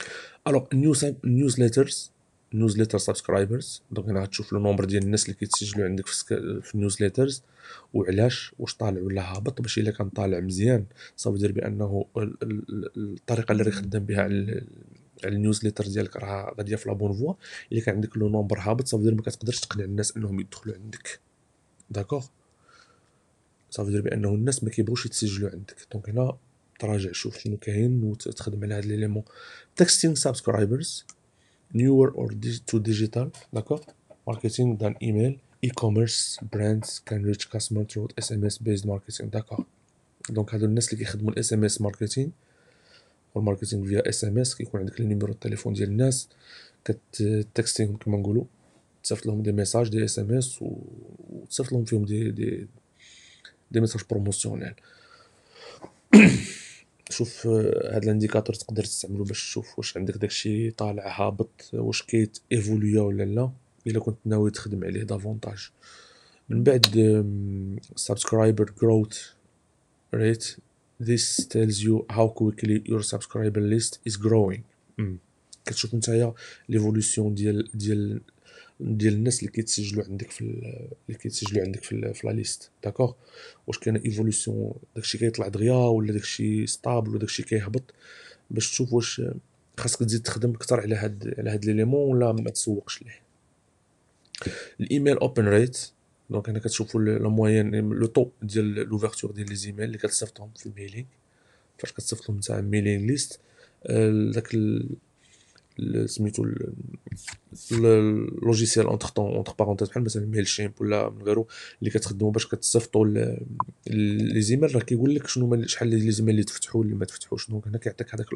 الوغ النيوزليترز نيوزليتر سبسكرايبرز، دونك هنا غتشوف لو نومبر ديال الناس اللي كيتسجلوا عندك في, سك... في النيوزليترز وعلاش، واش طالع ولا هابط. باش الا كان طالع مزيان صافي دير بانه ال... ال... الطريقه اللي راك خدام بها على على النيوزليتر ديالك راه غاديه في لا بون فوا. الا كان عندك لو نومبر هابط صافي دير ما كتقدرش تقنع الناس انهم يدخلوا عندك، داكوغ. صافي دير بانه الناس ما كيبغوش يتسجلوا عندك. دونك هنا تراجع شوف شنو كاين وتخدم على هاد ليليمون. تكستينغ سبسكرايبرز newer or dig- to digital, d'accord, marketing than email, e-commerce brands can reach customer through S M S based marketing, d'accord. دونك هادو الناس اللي كيخدموا الاس ام اس ماركتينغ والماركتينغ فيا اس ام اس، كيكون عندك النيميرو التليفون ديال الناس كتكستيهم كما نقولوا، تصيفط لهم دي ميساج دي اس ام اس وتصيفط لهم فيهم دي دي دي ميساج بروموسيونيل. شوف هاد الانديكاتور تقدر تستعملو باش تشوف واش عندك داكشي طالع هابط، واش كيت ايفولويا ولا لا، الا كنت ناوي تخدم عليه دافونتاج. من بعد subscriber growth rate, this tells you how quickly your subscriber list is growing. مم. كتشوف نتايا ليفولوسيون ديال ديال ديال الناس اللي كيتسجلوا عندك في ال- اللي كيتسجلوا عندك في ال- في لا ليست، داكوغ. واش كاين ايفولوسيون، داكشي كيطلع دغيا ولا داكشي ستابل ولا داكشي كيهبط، باش تشوف واش خاصك تزيد تخدم اكثر على هاد على هاد ليليمون ولا ما تسوقش ليه. الايميل اوبن ريت، دونك هنا كتشوفوا لا موين لو طو ديال لوفرتور ديال لي زيميل اللي كتصيفطهم في الميلينغ. فاش كتصيفط لهم نتاع ميلينغ ليست، داك سميتو اللوجيسيال اونتر طون اونتر بارونتيز بحال مثلا ميل شيمب ولا من غيره اللي كتخدموا باش كتصيفطوا لي زيميل، راه كيقول لك شنو هما شحال لي زيميل اللي تفتحوا واللي ما تفتحوش. دونك هنا كيعطيك هذاك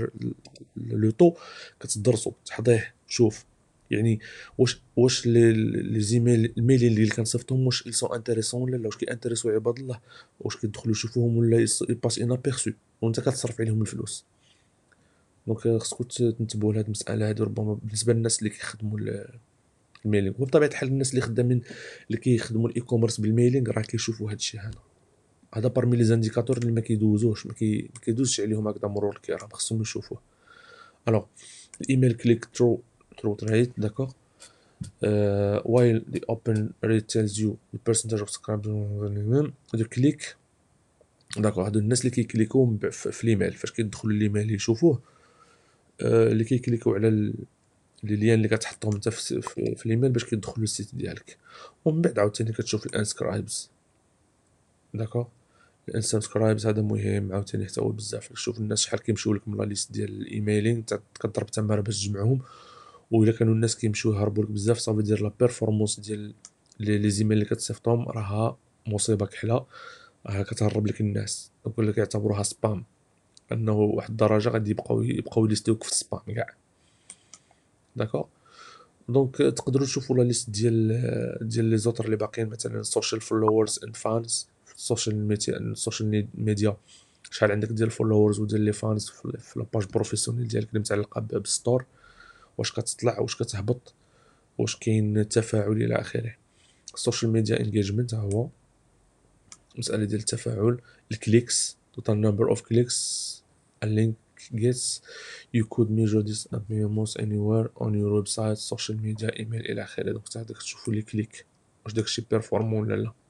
لو طو كتدرسو تحضيه تشوف يعني واش واش لي زيميل الميل اللي كنصيفطهم واش ils sont intéressants ولا لا، واش كيانتريسو عباد الله، واش كيدخلوا يشوفوهم ولا يباس انابيرسو وانت كتصرف عليهم الفلوس. دونك خصكم تنتبهوا لهاد المساله هادي، ربما بالنسبه للناس اللي كيخدموا الميلينغ. وبطبيعه الحال الناس اللي خدامين اللي كيخدموا الاي كوميرس بالميلينغ راه كيشوفوا هاد الشيء هذا. هذا بارمي لي زانديكاتور اللي ما كيدوزوش ما كي- ما كيدوزش عليهم هكذا مرور الكرام، خصهم يشوفوه. الوغ الايميل كليك ثرو ثرو ريت، داكوغ. Uh, while the open rate tells you the percentage of subscribers the click، داكوغ. هادو الناس اللي كيكليكو من بعد في في الايميل، فاش كيدخلوا الايميل يشوفوه، آه، اللي كيكليكو على ال- لي ليان اللي كتحطهم انت في, في, في الايميل باش كيدخلوا للسيت ديالك. ومن بعد عاوتاني كتشوف الانسكرايبز، داكوغ. الانسكرايبز هذا مهم عاوتاني حتى هو بزاف، شوف الناس شحال كيمشيو لك من لا ليست ديال الايميلينغ، انت كضرب تماره باش تجمعهم. والا كانوا الناس كيمشيو يهربوا لك بزاف صافي دير لا بيرفورمانس ديال لي لي زيميل اللي كتصيفطهم راها مصيبه كحله، راه كتهرب لك الناس. نقول لك يعتبروها سبام، انه واحد الدرجه غادي يبقاو يبقاو يليستيوك في السبام كاع، داكوغ. دونك تقدروا تشوفوا لا ليست ديال ديال لي زوتر اللي باقيين، مثلا سوشيال فولورز اند فانز في السوشيال ميديا السوشيال ميديا شحال عندك ديال الفولورز وديال لي فانز في لاباج بروفيسيونيل ديالك اللي متعلقه بالستور، واش كتطلع واش كتهبط، واش كاين تفاعل الى اخره. السوشيال ميديا انجيجمنت هو مساله ديال التفاعل. الكليكس total number of clicks a link gets. you could measure this almost anywhere on your website social media email الى اخره. دونك هذاك تشوفوا لي كليك واش داكشي بيرفورمون ولا لا.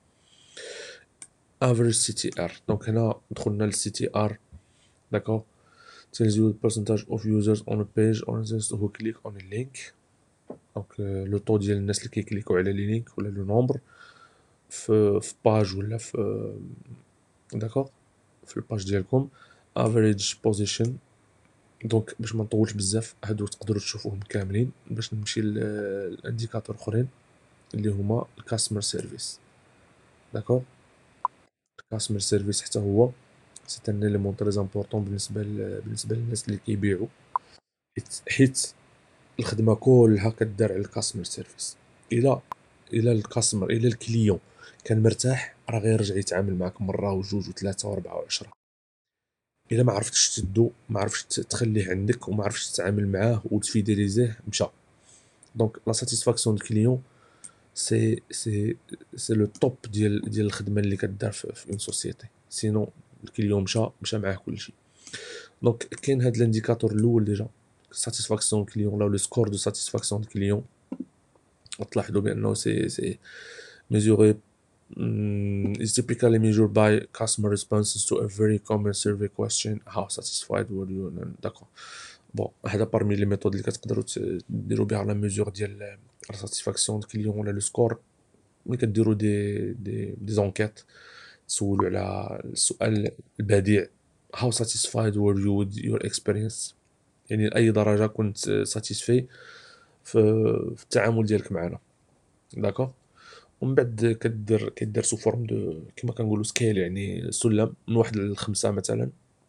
average سي تي ار، دونك هنا دخلنا للسي تي ار، داكوغ. tells you the percentage of users on a page or those who click on a link. دونك لو طو ديال الناس اللي كيكليكو على لي لينك ولا لو نومبر في في باج ولا في، داكوغ، في الباج ديالكم. average position، دونك باش ما نطولش بزاف هادو تقدروا تشوفوهم كاملين. باش نمشي للانديكاتور اخرين اللي هما الكاستمر سيرفيس، داكوغ. الكاستمر سيرفيس حتى هو سي ان اليمون تري امبورطون بالنسبه ل... بالنسبه للناس اللي كيبيعوا، حيت حيت الخدمه كلها كدار على الكاستمر سيرفيس. الا الا الكاستمر الا الكليون كان مرتاح راه غيرجع يتعامل معك مره وجوج وثلاثه واربعه وعشره. الا ما عرفتش تدو ما عرفتش تخليه عندك وما عرفتش تتعامل معاه وتفيداليزيه مشى. دونك لا ساتيسفاكسيون دو كليون سي سي سي لو توب ديال ديال الخدمه اللي كدار في, في اون سوسيتي، سينو الكليون مشى مشى معاه كلشي. دونك كاين هاد الانديكاتور الاول ديجا ساتيسفاكسيون كليون ولا لو سكور دو ساتيسفاكسيون كليون. تلاحظوا بانه سي سي mesuré mm, is typically measured by customer responses to a very common survey question: how satisfied were you. داكور بون هذا بارمي لي ميثود اللي كتقدروا ديروا بها لا ميزور ديال لا ساتيسفاكسيون كليون ولا لو سكور. ملي كديروا دي دي دي زونكيت تسولوا على السؤال البديع how satisfied were you with your experience، يعني لأي درجة كنت ساتيسفي في, في التعامل ديالك معنا. داكوغ ومن بعد كدير كدير سو فورم دو كما كنقولوا سكيل، يعني سلم من واحد لخمسة. مثلا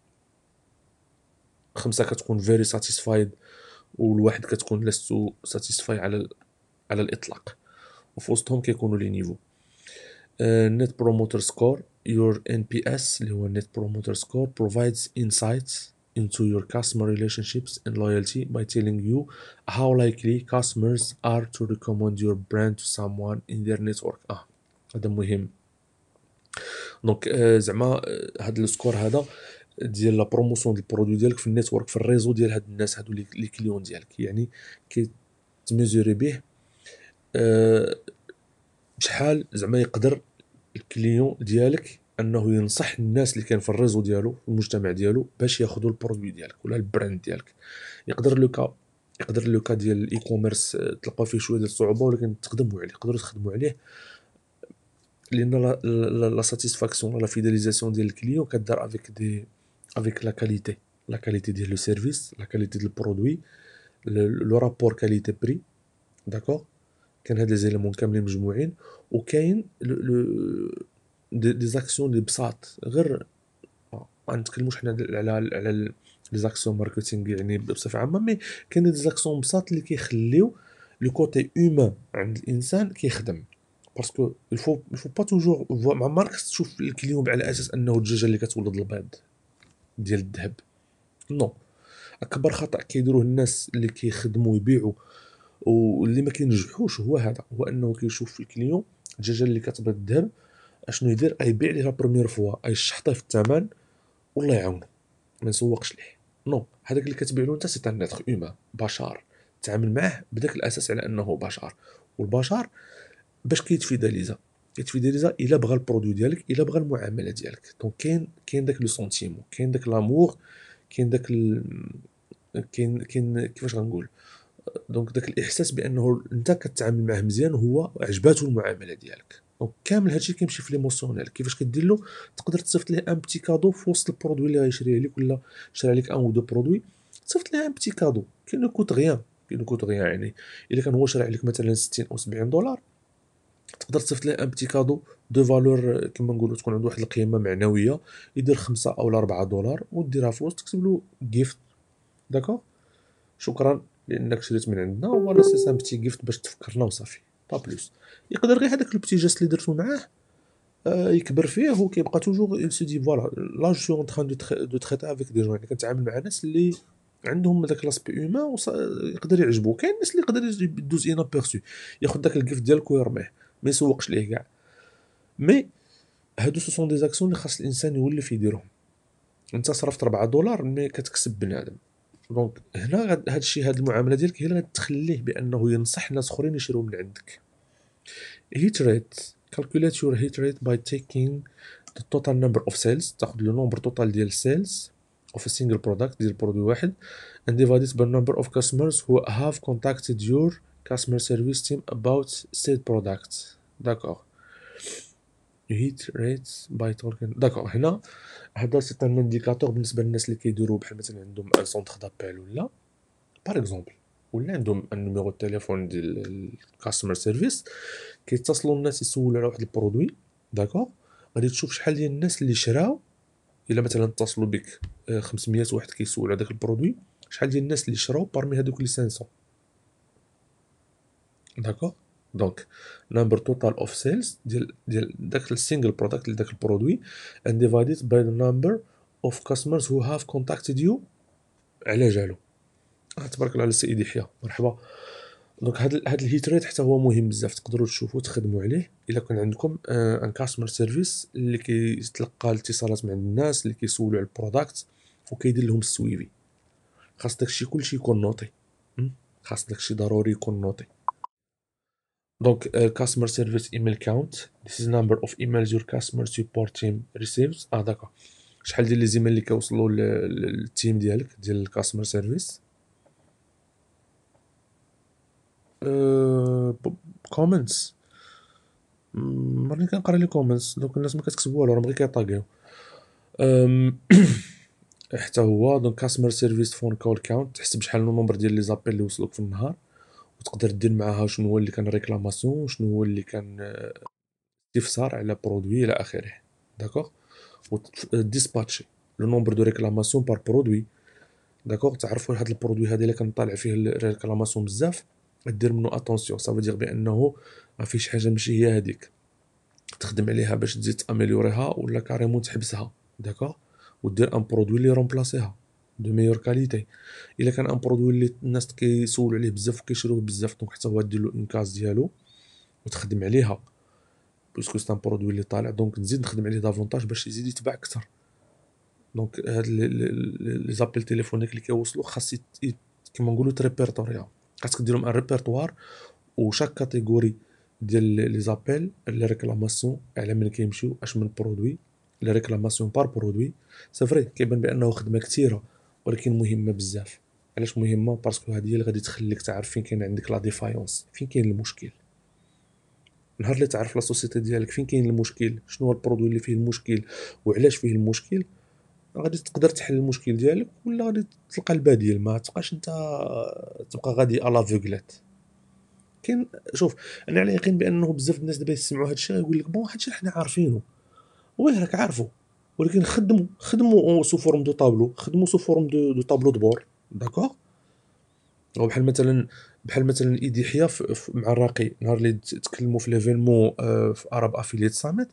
خمسة كتكون فيري ساتيسفايد والواحد كتكون لست ساتيسفاي على ال... على الاطلاق، وفي وسطهم كيكونوا لي نيفو. نت بروموتر سكور your إن بي إس اللي هو Net Promoter Score provides insights into your customer relationships and loyalty by telling you how likely customers are to recommend your brand to someone in their network. اه هذا مهم. دونك آه زعما آه هذا السكور هذا ديال لا بروموسيون ديال البرودوي ديالك في النيتورك، في الريزو ديال هاد الناس هادو لي كليون ديالك، يعني كيتميزوري به آه بشحال زعما يقدر الكليون ديالك انه ينصح الناس اللي كان في الريزو ديالو في المجتمع ديالو باش ياخذوا البرودوي ديالك ولا البراند ديالك. يقدر لوكا يقدر لوكا ديال الاي كوميرس تلقاو فيه شويه ديال الصعوبه، ولكن تخدموا عليه، تقدروا تخدموا عليه، لان لا لا ساتيسفاكسيون لا فيداليزاسيون ديال الكليون كدار افيك دي افيك لا كاليتي لا كاليتي ديال لو سيرفيس، لا كاليتي ديال البرودوي، لو رابور كاليتي بري. داكوغ كان هاد لي زيليمون كاملين مجموعين، وكاين لو دي زاكسيون لي بساط غير ما نتكلموش حنا على على لي زاكسيون ماركتينغ يعني بصفه عامه، مي كاين دي زاكسيون بساط اللي كيخليو لو كوتي هيومان عند الانسان كيخدم. باسكو الفو الفو با توجور مع مارك تشوف الكليون على اساس انه الدجاجه اللي كتولد البيض ديال الذهب. نو، اكبر خطا كيديروه الناس اللي كيخدموا يبيعوا واللي ما كينجحوش هو هذا، هو انه كيشوف الكليون الدجاجه اللي كتبيض الذهب اشنو يدير، يبيع ليها بروميير فوا، يشحطيه في الثمن والله يعاونه ما نسوقش ليه. نو، هذاك اللي كتبيع له انت سي ان نيتر هيومان، بشر، تعامل معاه بداك الاساس على انه بشر، والبشر باش كيتفيداليزا كيتفيداليزا الا بغى البرودوي ديالك، الا بغى المعامله ديالك. دونك كاين كاين داك لو سونتيمون، كاين داك لامور، كاين داك ال... كاين كاين كيفاش غنقول، دونك داك الاحساس بانه انت كتعامل معاه مزيان وهو عجباتو المعامله ديالك. دونك كامل هادشي كيمشي في ليموسيونيل. كيفاش كدير له؟ تقدر تصيفط ليه ان بتي كادو في وسط البرودوي اللي غيشريه لك، ولا شرا لك ان او دو برودوي، تصيفط ليه ان بتي كادو كي نو كوت غيان كي نو كوت غيان يعني الا كان هو شرا لك مثلا ستين او سبعين دولار، تقدر تصيفط ليه ان بتي كادو دو فالور كيما نقولوا تكون عنده واحد القيمه معنويه، يدير خمسة او أربعة دولار وديرها في وسط، تكتب له جيفت. داكوغ، شكرا لانك شريت من عندنا، ولا سي سان بتي جيفت باش تفكرنا وصافي، با بلوس. يقدر غير هذاك البتي جاست اللي درتو معاه آه يكبر فيه وكيبقى توجور يل سو دي فوالا لا جو سو اون تران دو دو تريتا افيك دي جون، كنتعامل مع ناس اللي عندهم داك لاسبي هيومان يقدر يعجبو. كاين الناس اللي يقدر يدوز ان بيرسو ياخذ داك الجيفت ديالك ويرميه ما يسوقش ليه كاع. مي هادو سو سون دي زاكسيون اللي خاص الانسان يولف يديرهم. انت صرفت أربعة دولار مي كتكسب بنادم. دونك هنا هاد الشيء، هاد المعامله ديالك هي اللي غتخليه بانه ينصح ناس اخرين يشريو من عندك. هيت ريت calculate your hit rate by taking the total number of sales، تاخذ لو نومبر توتال ديال sales of a single product ديال برودوي واحد and divide it by number of customers who have contacted your customer service team about said product. داكوغ هيت ريت باي تولكن. داكوغ هنا هذا سي ان انديكاتور بالنسبه للناس اللي كيديروا بحال مثلا عندهم ان سونتر دابيل ولا باغ اكزومبل، ولا عندهم ان نيميرو تليفون ديال الكاستمر سيرفيس كيتصلوا الناس يسولوا على واحد البرودوي. داكوغ غادي تشوف شحال ديال الناس اللي شراو، الا مثلا اتصلوا بك خمسمية واحد كيسول على داك البرودوي، شحال ديال الناس اللي شراو بارمي هذوك لي خمسمية. داكوغ دونك نمبر توتال اوف سيلز ديال ديال داك السينجل برودكت ديال داك البرودوي and divided by the number of customers who have contacted you على جالو. آه تبارك الله على السيد يحيى، مرحبا. دونك هاد هاد الهيت ريت حتى هو مهم بزاف، تقدروا تشوفوا تخدموا عليه الا كان عندكم ان كاستمر سيرفيس اللي كيتلقى الاتصالات من عند الناس اللي كيسولوا على البرودكت وكيدير لهم السويفي. خاص داكشي كلشي يكون نوطي، خاص داكشي ضروري يكون نوطي. دونك customer service email count this is number of emails your customer support team receives. اه داكا، شحال ديال لي زيميل اللي كيوصلوا للتيم ديالك ديال الكاستمر سيرفيس. كومنتس مرني كنقرا لي كومنتس، دوك الناس ما كتكتبوا والو، راه غير كيطاغيو. حتى هو دونك كاستمر سيرفيس فون كول كاونت تحسب شحال النومبر ديال لي زابيل اللي وصلوك في النهار، وتقدر دير معاها شنو هو اللي كان ريكلاماسيون، شنو هو اللي كان استفسار على برودوي الى اخره. داكوغ، و ديسباتشي لو نومبر دو ريكلاماسيون بار برودوي. داكوغ، تعرفوا هاد البرودوي هذا اللي كنطالع فيه الريكلاماسيون بزاف دير منو اتونسيون، صافي دير بانه ما فيش حاجه ماشي هي هذيك، تخدم عليها باش تزيد تاميليوريها ولا كاريمون تحبسها. داكوغ، ودير ان برودوي اللي رومبلاسيها دو ميور كاليتي. الا كان ان برودوي اللي الناس كيسولوا عليه بزاف وكيشروه بزاف، دونك حتى هو دير له اون كاز ديالو وتخدم عليها باسكو سي ان برودوي اللي طالع، دونك نزيد نخدم عليه دافونتاج باش يزيد يتباع اكثر. دونك هاد لي زابيل تيليفونيك اللي كيوصلوا خاص كيما نقولوا تريبيرتوريا، خاصك ديرهم ان ريبرتوار، وشاك كاتيجوري ديال لي زابيل لي ريكلاماسيون على من كيمشيو اش من برودوي، لي ريكلاماسيون بار برودوي. سي فري كيبان بانه خدمه كثيره ولكن مهمه بزاف. علاش مهمه؟ باسكو هذه هي اللي غادي تخليك تعرف فين كاين عندك لا ديفايونس، فين كاين المشكل. نهار اللي تعرف لا سوسيتي ديالك فين كاين المشكل، شنو هو البرودوي اللي فيه المشكل وعلاش فيه المشكل، غادي تقدر تحل المشكل ديالك، ولا غادي تلقى البديل، ما تبقاش انت تبقى غادي على فوغلات. كاين، شوف انا على يقين بانه بزاف الناس دابا يسمعوا هذا الشيء يقول لك بون هذا الشيء حنا عارفينه، واه راك عارفه، ولكن خدموا خدموا سو فورم دو طابلو، خدموا سو فورم دو, دو طابلو دبور. داكوغ، او بحال مثلا بحال مثلا ايدي حيا مع الراقي، نهار اللي تكلموا في ليفينمون في اراب افيليت ساميت،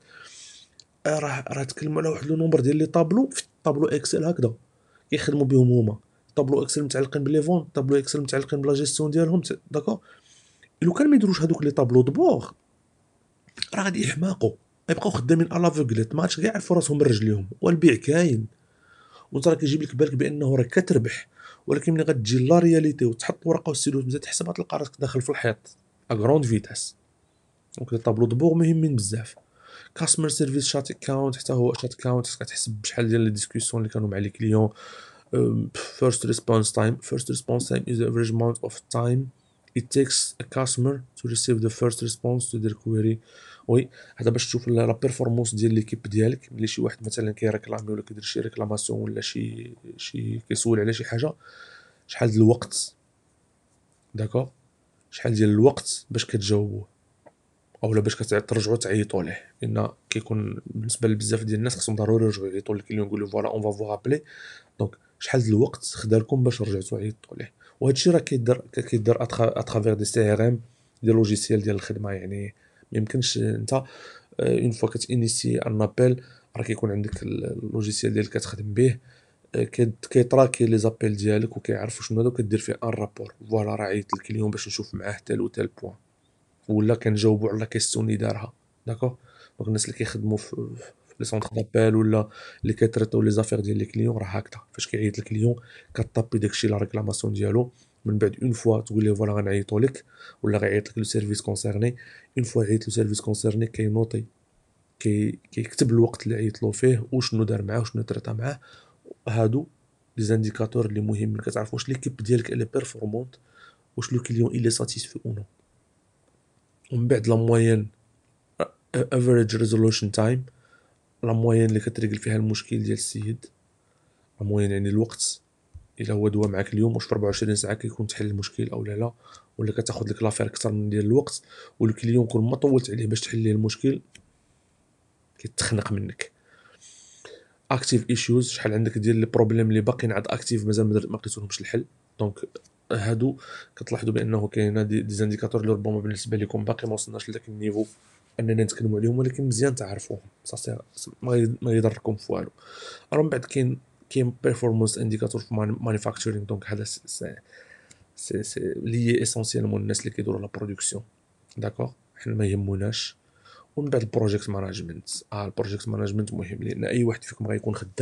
راه راه تكلموا على واحد لو نومبر ديال لي طابلو في طابلو اكسل هكذا كيخدموا بهم هما، طابلو اكسل متعلقين بلي فون، طابلو اكسل متعلقين بلا جيستيون ديالهم. داكوغ، لو كان ما يديروش هذوك لي طابلو دبور راه غادي يحماقوا، يبقاو خدامين الا فوغليت، ما عادش كاع يعرفوا راسهم من رجليهم، والبيع كاين وانت راه كيجيب لك بالك بانه راه كتربح، ولكن ملي غتجي لا رياليتي وتحط ورقه والسيلو تبدا تحسب تلقى راسك داخل في الحيط ا غروند فيتاس. دونك لي طابلو دبور مهمين بزاف. كاستمر سيرفيس شات اكاونت حتى هو شات اكاونت كتحسب بشحال ديال لي ديسكوسيون اللي كانوا مع لي كليون. فيرست ريسبونس تايم فيرست ريسبونس تايم is the average amount of time it takes a customer to receive the first response to their query. وي، هذا باش تشوف لا بيرفورمانس ديال ليكيب ديالك ملي شي واحد مثلا كيريكلامي ولا كيدير شي ريكلاماسيون ولا شي شي كيسول على شي حاجه، شحال ديال الوقت. داكوغ، شحال ديال الوقت باش كتجاوبوه اولا باش كترجعوا تعيطوا ليه، لان كيكون بالنسبه لبزاف ديال الناس خصهم ضروري يرجعوا يعيطوا للكليون يقولوا فوالا اون فا فو رابلي. دونك شحال ديال الوقت خدا لكم باش رجعتوا عيطوا ليه، وهذا الشيء راه كيدار كيدار اترافير دي سي ار ام ديال لوجيسيال ديال الخدمه. يعني ما يمكنش انت اون فوا كتانيسي ان ابل راه كيكون عندك اللوجيسيال ديالك كتخدم به، كيتراكي لي زابيل ديالك وكيعرف شنو هذا وكدير فيه ان رابور، فوالا راه عيط للكليون باش نشوف معاه تال و تال بوين، ولا كنجاوبوا على كيسيون اللي دارها. داكوغ، دونك الناس اللي كيخدموا في في لي سونتر دابيل ولا اللي كيتريطيو لي زافير ديال لي كليون راه هكذا، فاش كيعيط الكليون كطابي داكشي لا ريكلاماسيون ديالو، من بعد اون فوا تقول ليه فوالا غنعيطوا لك، ولا غيعيط لك لو سيرفيس كونسيرني، اون فوا عيط لو سيرفيس كونسيرني كينوطي كي كيكتب الوقت اللي عيط له فيه وشنو دار معاه وشنو تريطا معاه. هادو لي زانديكاتور اللي مهمين كتعرف واش ليكيب ديالك الي بيرفورمونت، واش لو كليون الي ساتيسفي او نو. ومن بعد لا موين افريج ريزولوشن تايم، لا موين اللي كتريقل فيها المشكل ديال السيد، لا موين يعني الوقت الا هو دوا معاك اليوم واش في أربعة وعشرين ساعه كيكون تحل المشكل او لا لا، ولا كتاخذ لك لافير اكثر من ديال الوقت، والكليون كل ما طولت عليه باش تحل ليه المشكل كيتخنق منك. اكتيف ايشوز، شحال عندك ديال لي بروبليم اللي باقيين عاد اكتيف مازال ما لقيتولهمش الحل. دونك هادو كتلاحظوا بانه كاينه دي, دي زانديكاتور اللي ربما بالنسبه لكم باقي ما وصلناش لذاك النيفو اننا نتكلموا عليهم، ولكن مزيان تعرفوهم صافي ما ما يضركم في والو. راه من بعد كاين كاين بيرفورمانس انديكاتور في مانيفاكتورينغ، دونك هذا سي سي سي لي اسونسيالمون الناس اللي كيديروا لا برودكسيون. داكوغ، حنا ما يهموناش. ومن بعد البروجيكت ماناجمنت، اه البروجيكت ماناجمنت مهم لان اي واحد فيكم غيكون خدام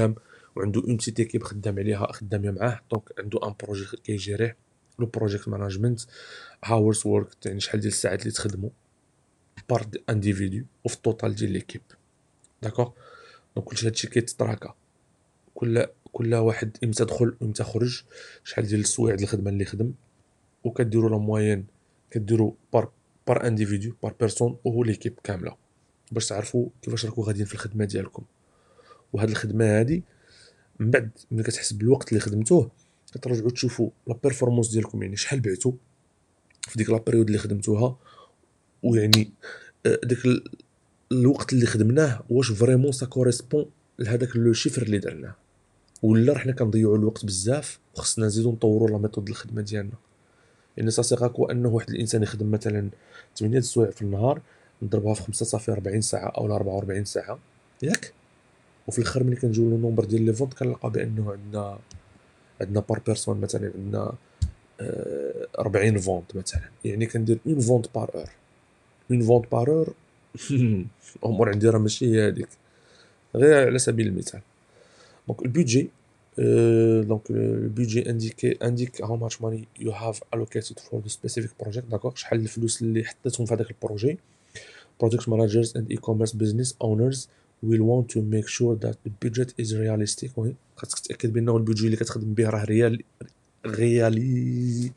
وعنده اون بتيت ايكيب خدام عليها خدامين معاه، دونك عنده ان بروجي كيجيريه. لو بروجيكت ماناجمنت هاورز وورك، يعني شحال ديال الساعات اللي تخدموا بار انديفيدو وفي التوتال ديال ليكيب. داكوغ، دونك كلشي هادشي كيتطراكا، كل كل واحد امتى دخل وامتى خرج، شحال ديال السوايع ديال الخدمه اللي خدم، وكديروا لا موين، كديروا بار بار انديفيدو بار بيرسون و ليكيب كامله، باش تعرفوا كيفاش راكم غاديين في الخدمه ديالكم. وهاد الخدمه هادي من بعد ملي كتحسب بالوقت اللي خدمتوه، كترجعوا تشوفوا لا بيرفورمانس ديالكم، يعني شحال بعتوا في ديك لا بيريود اللي خدمتوها، ويعني آه، داك ال- الوقت اللي خدمناه واش فريمون سا كوريسبون لهداك لو شيفر اللي درناه، ولا رحنا كنضيعوا الوقت بزاف وخصنا نزيدو نطوروا لا ميثود الخدمه ديالنا. يعني سا سيغاكو انه واحد الانسان يخدم مثلا ثمانية السوايع في النهار، نضربها في خمسة صافي أربعين ساعه او أربعة وأربعين ساعه ياك. وفي الاخر ملي كنجيو لو نومبر ديال لي فونت كنلقى بانه عندنا عندنا بار بيرسون مثلا عندنا آه، أربعين فونت مثلا، يعني كندير اون فونت بار اور. اون فونت بار اور الامور عندي راه ماشي هي هذيك، غير على سبيل المثال. دونك البودجي، دونك البودجي انديكي انديك how much money you have allocated for the specific project. داكوغ، شحال الفلوس اللي حطيتهم في هذاك البروجي. project managers and e-commerce business owners will want to make sure that the budget is realistic. وي خاصك تتاكد بانه البودجي اللي كتخدم به راه ريال ريالي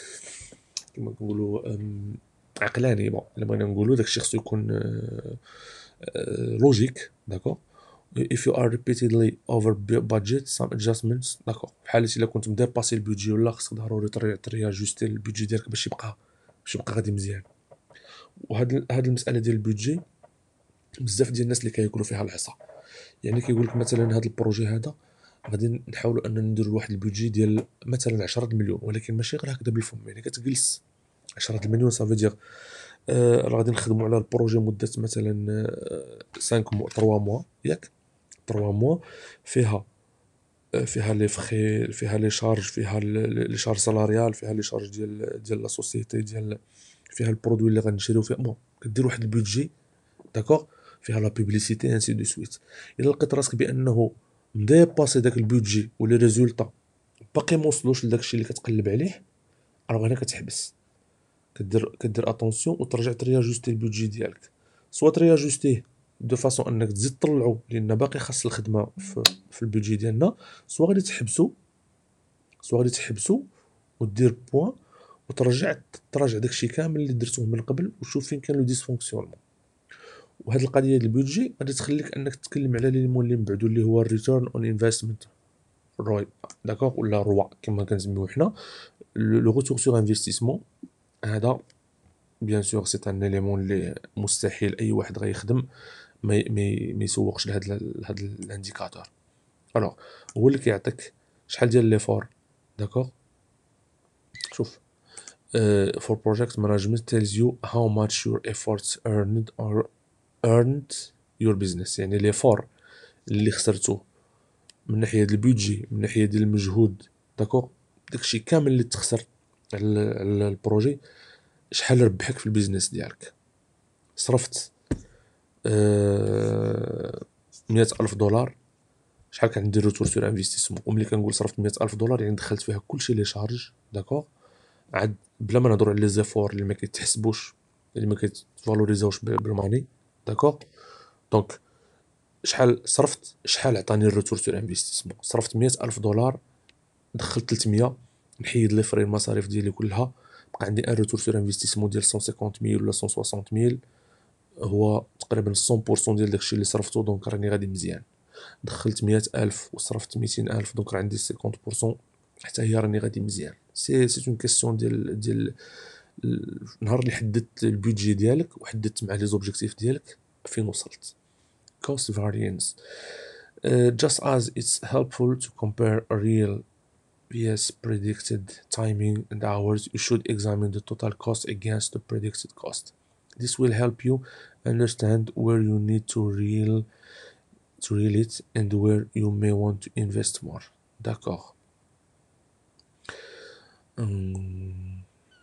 كما نقولوا أم، عقلاني. بون الا بغينا نقولوا داكشي خصو يكون آه، آه، لوجيك. داكوغ. if you are repeatedly over bu- budget some adjustments. داكوغ، بحال الا كنت مديباسي البودجي ولا خصك ضروري تري ترياجوستي البودجي ديالك باش يبقى باش يبقى غادي مزيان. وهاد هاد المساله ديال البودجي بزاف ديال الناس اللي كياكلوا فيها العصا. يعني كيقول لك مثلا هذا البروجي هذا غادي نحاولوا اننا نديروا واحد البودجي ديال مثلا عشرة مليون، ولكن ماشي غير هكذا بالفم، يعني كتجلس عشرة مليون صافي دير آه راه غادي نخدموا على البروجي مده مثلا آه خمسة مو ثلاثة موا ياك. ثلاثة موا فيها آه، فيها لي فخي، فيها لي شارج، فيها ال- لي شارج سالاريال، فيها لي شارج ديال ديال لا سوسيتي ديال، فيها البرودوي اللي غنشريو فيها. بون كدير واحد البودجي داكوغ، فيها لا بوبليسيتي انسي دو سويت. الا لقيت راسك بانه مديباسي داك البودجي ولي ريزولطا باقي ما وصلوش لداك الشيء اللي كتقلب عليه، راه هنا كتحبس، كدير كدير اتونسيون وترجع ترياجوستي البودجي ديالك. سوا ترياجوستيه دو فاسون انك تزيد تطلعو لان باقي خاص الخدمه في, في البودجي ديالنا، سوا غادي تحبسو سوا غادي تحبسو ودير بوان وترجع تراجع داكشي كامل اللي درتوه من قبل وشوف فين كان لو ديسفونكسيونمون. وهاد القضيه ديال البودجي غادي تخليك انك تتكلم على لي مون اللي من بعدو اللي هو الريتيرن اون انفستمنت، روي. داكوغ، ولا روا كما كنسميوه حنا، لو روتور سور انفستيسمون. هذا بيان سور سي ان اليمون اللي مستحيل اي واحد غيخدم ما ي- ما ي- ما يسوقش لهاد ال- لهاد الانديكاتور. الوغ هو اللي كيعطيك شحال ديال ليفور. داكوغ، شوف uh, for project management tells you how much your efforts earned or earned your business. يعني ليفور اللي خسرته من ناحيه ديال البودجي، من ناحيه ديال المجهود. داكوغ، داكشي كامل اللي تخسر على على البروجي شحال ربحك في البيزنس ديالك. صرفت آه مية ألف دولار، شحال كان عندي روتور سور انفستيسمون. وملي كنقول صرفت مية ألف دولار يعني دخلت فيها كلشي لي شارج. داكوغ، عاد بلا ما نهضروا على لي زيفور اللي ما كيتحسبوش، اللي ما كيتفالوريزاوش بالماني. داكوغ، دونك شحال صرفت، شحال عطاني الروتور سور انفستيسمون. صرفت مية ألف دولار، دخلت ثلاثمية، نحيد لي فري المصاريف ديالي كلها، بقى عندي ان روتور سور انفستيسمون ديال مية وخمسين ميل ولا مية وستين ميل، هو تقريبا مية بالمية ديال داكشي اللي صرفتو. دونك راني غادي مزيان. دخلت مية ألف وصرفت ميتين ألف، دونك راه عندي خمسين بالمية، حتى هي راني غادي مزيان. سي سي اون كيسيون ديال ديال ال- نهار اللي حددت البودجي ديالك وحددت مع لي زوبجيكتيف ديالك فين وصلت. cost variance. Uh, just as it's helpful to compare a real vs predicted timing and hours, you should examine the total cost against the predicted cost. This will help you understand where you need to reel to reel it and where you may want to invest more. D'accord. Hum,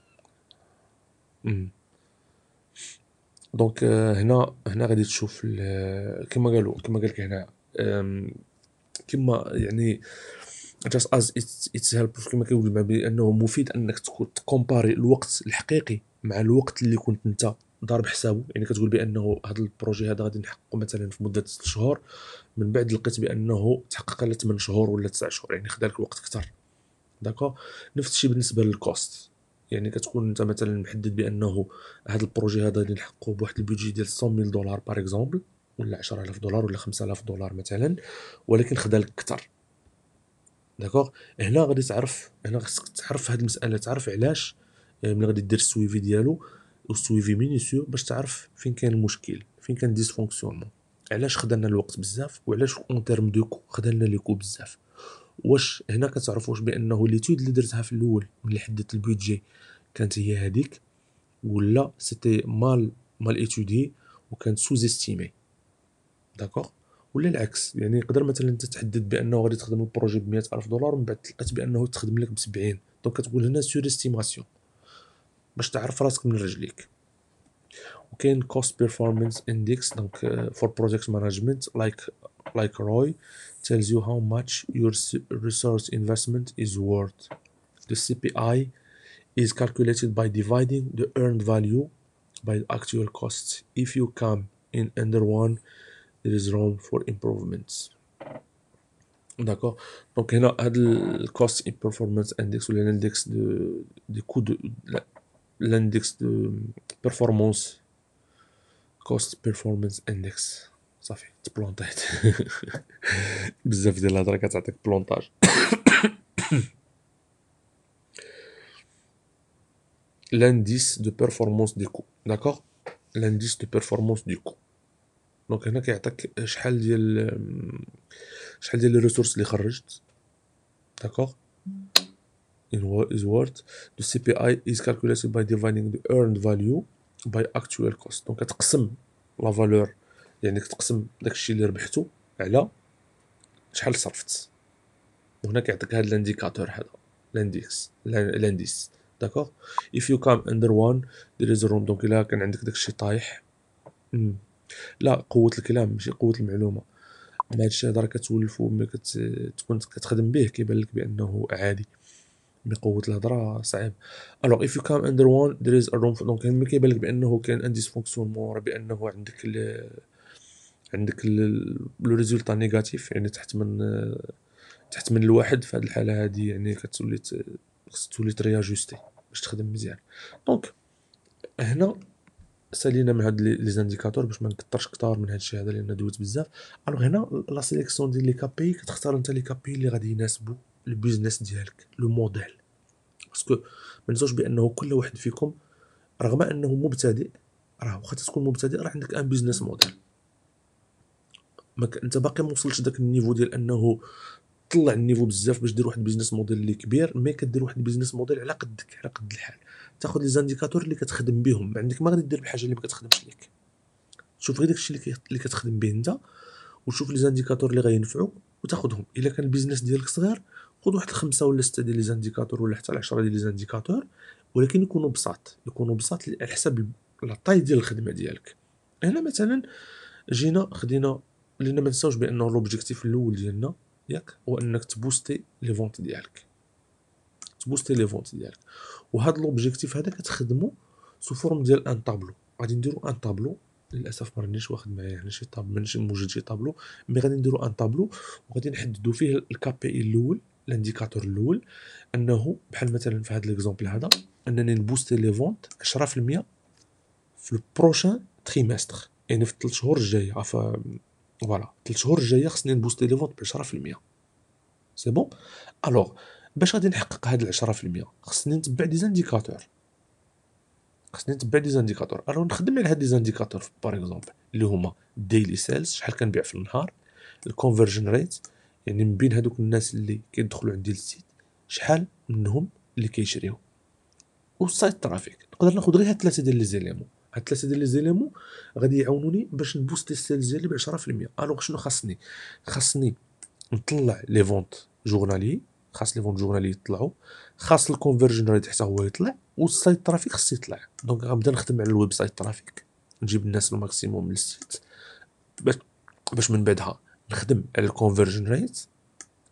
hum. دونك آه، هنا هنا غادي تشوف ال- كما قالوا كما قال لك هنا. أم، كما يعني just as it's it's helpful كما كيقول المعلم بانه مفيد انك تكون تكومباري الوقت الحقيقي مع الوقت اللي كنت انت ضارب حسابه. يعني كتقول بانه هذا البروجي هذا غادي نحققه مثلا في مده ست شهور، من بعد لقيت بانه تحقق على ثمانية شهور ولا تسعة شهور، يعني خدا لك وقت اكثر. داكو. نفس الشيء بالنسبه للكوست، يعني كتكون انت مثلا محدد بانه هذا البروجي هذا غادي نحققه بواحد البيدجي ديال مية ألف دولار باغ اكزومبل، ولا عشرة آلاف دولار ولا خمسة آلاف دولار مثلا، ولكن خدا لك اكثر. داكوغ. هنا غادي تعرف، هنا خصك تعرف هذه المساله، تعرف علاش ملي غادي دير السويفي ديالو والسويفي مينيسيو، باش تعرف فين كاين المشكل، فين كان ديسفونكسيونمون، علاش خدانا الوقت بزاف، وعلاش اون تيرم دو كو خدانا لي كو بزاف. واش هنا كتعرف واش بانه ليتود اللي درتها في الاول ملي حددت البودجي كانت هي هذيك، ولا سيتي مال مال ايتودي وكانت سوز استيمي. داكوغ. ولا العكس، يعني يقدر مثلا انت تحدد بانه غادي تخدم البروجي ب مية ألف دولار ومن بعد لقيت بانه تخدم لك ب سبعين، دونك كتقول هنا سور استيماسيون باش تعرف راسك من رجليك. وكاين cost performance index donc uh, for project management like like R O I tells you how much your resource investment is worth. The C P I is calculated by dividing the earned value by the actual costs. If you come in under one, there is room for improvements. D'accord. Donc هنا هذا ال cost performance index ولا l'index de des coûts de l'index de performance cost performance index. صافي تبلونطيت بزاف ديال الهضره كتعطيك بلونطاج. l'indice de performance du coût. d'accord. l'indice de performance du coût. دونك هنا كيعطيك شحال ديال شحال ديال الريسورس اللي خرجت. d'accord. in what is worth. the C P I is calculated by dividing the earned value by actual cost. دونك كتقسم لا فالور، يعني كتقسم داكشي اللي ربحتو على شحال صرفت. وهنا كيعطيك هذا الانديكاتور هذا الاندكس الانديس. داكوغ. if you come under one there is room. دونك الا كان عندك داكشي طايح، مم. لا قوه الكلام ماشي قوه المعلومه، هذا الشيء هضره كتولفو ملي كتكون كتخدم به كيبان لك بانه عادي، مي قوه الهضره صعيب. الوغ if you come under one there is a room. دونك ملي كيبان لك بانه كاين ان ديسفونكسيونمون، بانه عندك ال عندك لو ريزولطا نيجاتيف، يعني تحت من تحت من الواحد، في هذه الحاله هذه يعني كتولي خصك تولي ترياجوستي باش تخدم مزيان. دونك هنا سالينا من هاد لي زانديكاتور باش ما نكثرش كثار من هاد الشيء هذا لان دويت بزاف. الوغ هنا لا سيليكسيون ديال لي كابي كتختار انت لي كابي اللي غادي يناسبوا البيزنس ديالك، لو موديل. باسكو ما ننساوش بانه كل واحد فيكم رغم انه مبتدئ، راه واخا تكون مبتدئ راه عندك ان بيزنس موديل. ما انت باقي ما وصلتش داك النيفو ديال انه طلع النيفو بزاف باش دير واحد البيزنس موديل اللي كبير، مي كدير واحد البيزنس موديل على قدك، على قد الحال. تاخذ لي زانديكاتور اللي كتخدم بهم، ما عندك ما غادي دير بحاجه اللي ما كتخدمش ليك. شوف غير داكشي اللي اللي كتخدم به انت، وشوف لي زانديكاتور اللي غينفعوك وتاخذهم. الا كان البيزنس ديالك صغير خذ واحد الخمسه ولا سته ديال لي زانديكاتور ولا حتى عشرة ديال لي زانديكاتور، ولكن يكونوا بساط، يكونوا بساط على حساب لا طاي ديال الخدمه ديالك. هنا مثلا جينا خدينا، لان ما نساوش بانه لوبجيكتيف الاول ديالنا ياك هو انك تبوستي لي فونت ديالك، تبوستي لي فونت ديالك. وهذا لوبجيكتيف هذا كتخدمو سو فورم ديال ان طابلو. غادي نديرو ان طابلو، للاسف ما رانيش واخد معايا هنا شي طابلو، ماشي موجود شي طابلو، مي غادي نديرو ان طابلو وغادي نحددو فيه الكابي اي الاول، الانديكاتور الاول، انه بحال مثلا في هذا ليكزامبل هذا انني نبوستي لي فونت عشرة في المية في البروشان تريمستر، يعني في الثلاث شهور الجايه. عفوا فوالا ثلاث شهور الجايه خصني نبوستي لي فونت ب عشرة في المية. سي بون. الوغ باش غادي نحقق هاد عشرة في المية خصني نتبع دي زانديكاتور، خصني نتبع دي زانديكاتور. الوغ نخدم على هاد لي زانديكاتور باغ اكزومبل اللي هما الديلي سيلز، شحال كنبيع في النهار، الكونفرجن ريت، يعني من بين هادوك الناس اللي كيدخلوا عندي للسيت شحال منهم اللي كيشريو، والسايت ترافيك. نقدر ناخذ غير هاد ثلاثه ديال لي زيليمون، هاد ثلاثه ديال لي زيليمون غادي يعاونوني باش نبوستي السيلز ديالي ب عشرة في المية. الوغ شنو خاصني؟ خاصني نطلع لي فونت جورنالي، خاص لي فونت جورنالي يطلعوا، خاص الكونفرجن ريت حتى هو يطلع، والسايت ترافيك خص يطلع. دونك غنبدا نخدم على الويب سايت ترافيك، نجيب الناس الماكسيموم للسيت باش باش من بعدها نخدم على الكونفرجن ريت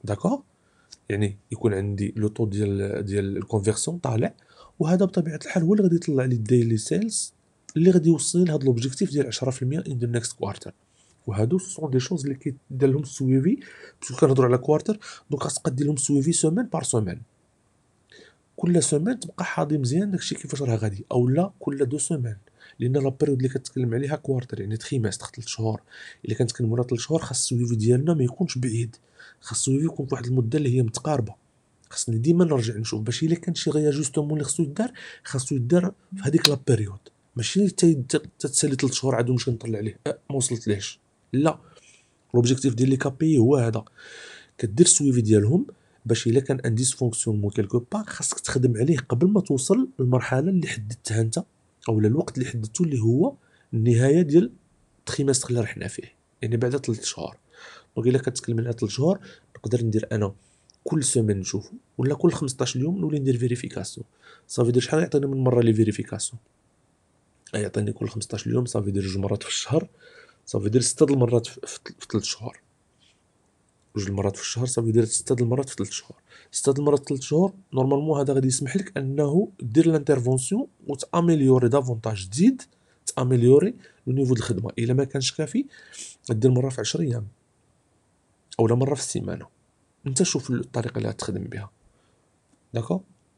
داكوغ، يعني يكون عندي لو طو ديال ديال الكونفيرسيون طالع، وهذا بطبيعه الحال هو اللي غادي يطلع لي الديلي سيلز اللي غادي يوصلني لهاد لوبجيكتيف ديال عشرة في المية ان ذا نيكست كوارتر. وهادو سون دي شوز اللي كيدير لهم السويفي، باسكو كنهضروا على كوارتر، دونك خاصك دير لهم سويفي سومان بار سومان، كل سومان تبقى حاضي مزيان داكشي كيفاش راه غادي، او لا كل دو سومان، لان لا بيريود اللي كتكلم عليها كوارتر يعني تخيماستر ثلاث شهور. الا كنتكلموا على ثلاث شهور خاص السويفي ديالنا ما يكونش بعيد، خاص السويفي يكون في واحد المده اللي هي متقاربه. خاصني ديما نرجع نشوف باش الا كان شي غياجوستومون اللي خصو يدار خاصو يدار في هذيك لا بيريود، ماشي تتسالي ثلاث شهور عاد نمشي نطلع عليه أه ما وصلت ليش. لا، لوبجيكتيف ديال لي كابي هو هذا، كدير السويفي ديالهم باش الا كان ان ديسفونكسيونمون كيلكو بار خاصك تخدم عليه قبل ما توصل للمرحله اللي حددتها انت، او الوقت اللي حددته اللي هو النهايه ديال التريمستر اللي رحنا فيه، يعني بعد ثلاث شهور. دونك الا كتكلم على ثلاث شهور نقدر ندير انا كل سيمين نشوفو، ولا كل خمسطاش يوم نولي ندير فيريفيكاسيون. صافي دير شحال يعطيني من مره لي فيريفيكاسيون؟ يعطيني كل خمسطاش يوم، صافي دير جوج مرات في الشهر، صافي دير ستة د المرات في ثلاث شهور، جوج المرات في الشهر صافي دير ستة د المرات في ثلاث شهور. ستة د المرات في ثلاث شهور نورمالمون هذا غادي يسمح لك انه دير لانترفونسيون وتاميليوري دافونتاج، تزيد تاميليوري لو نيفو د الخدمه. الا ما كانش كافي دير مره في عشرة ايام اولا مره في السيمانه، انت شوف الطريقه اللي غتخدم بها. داكو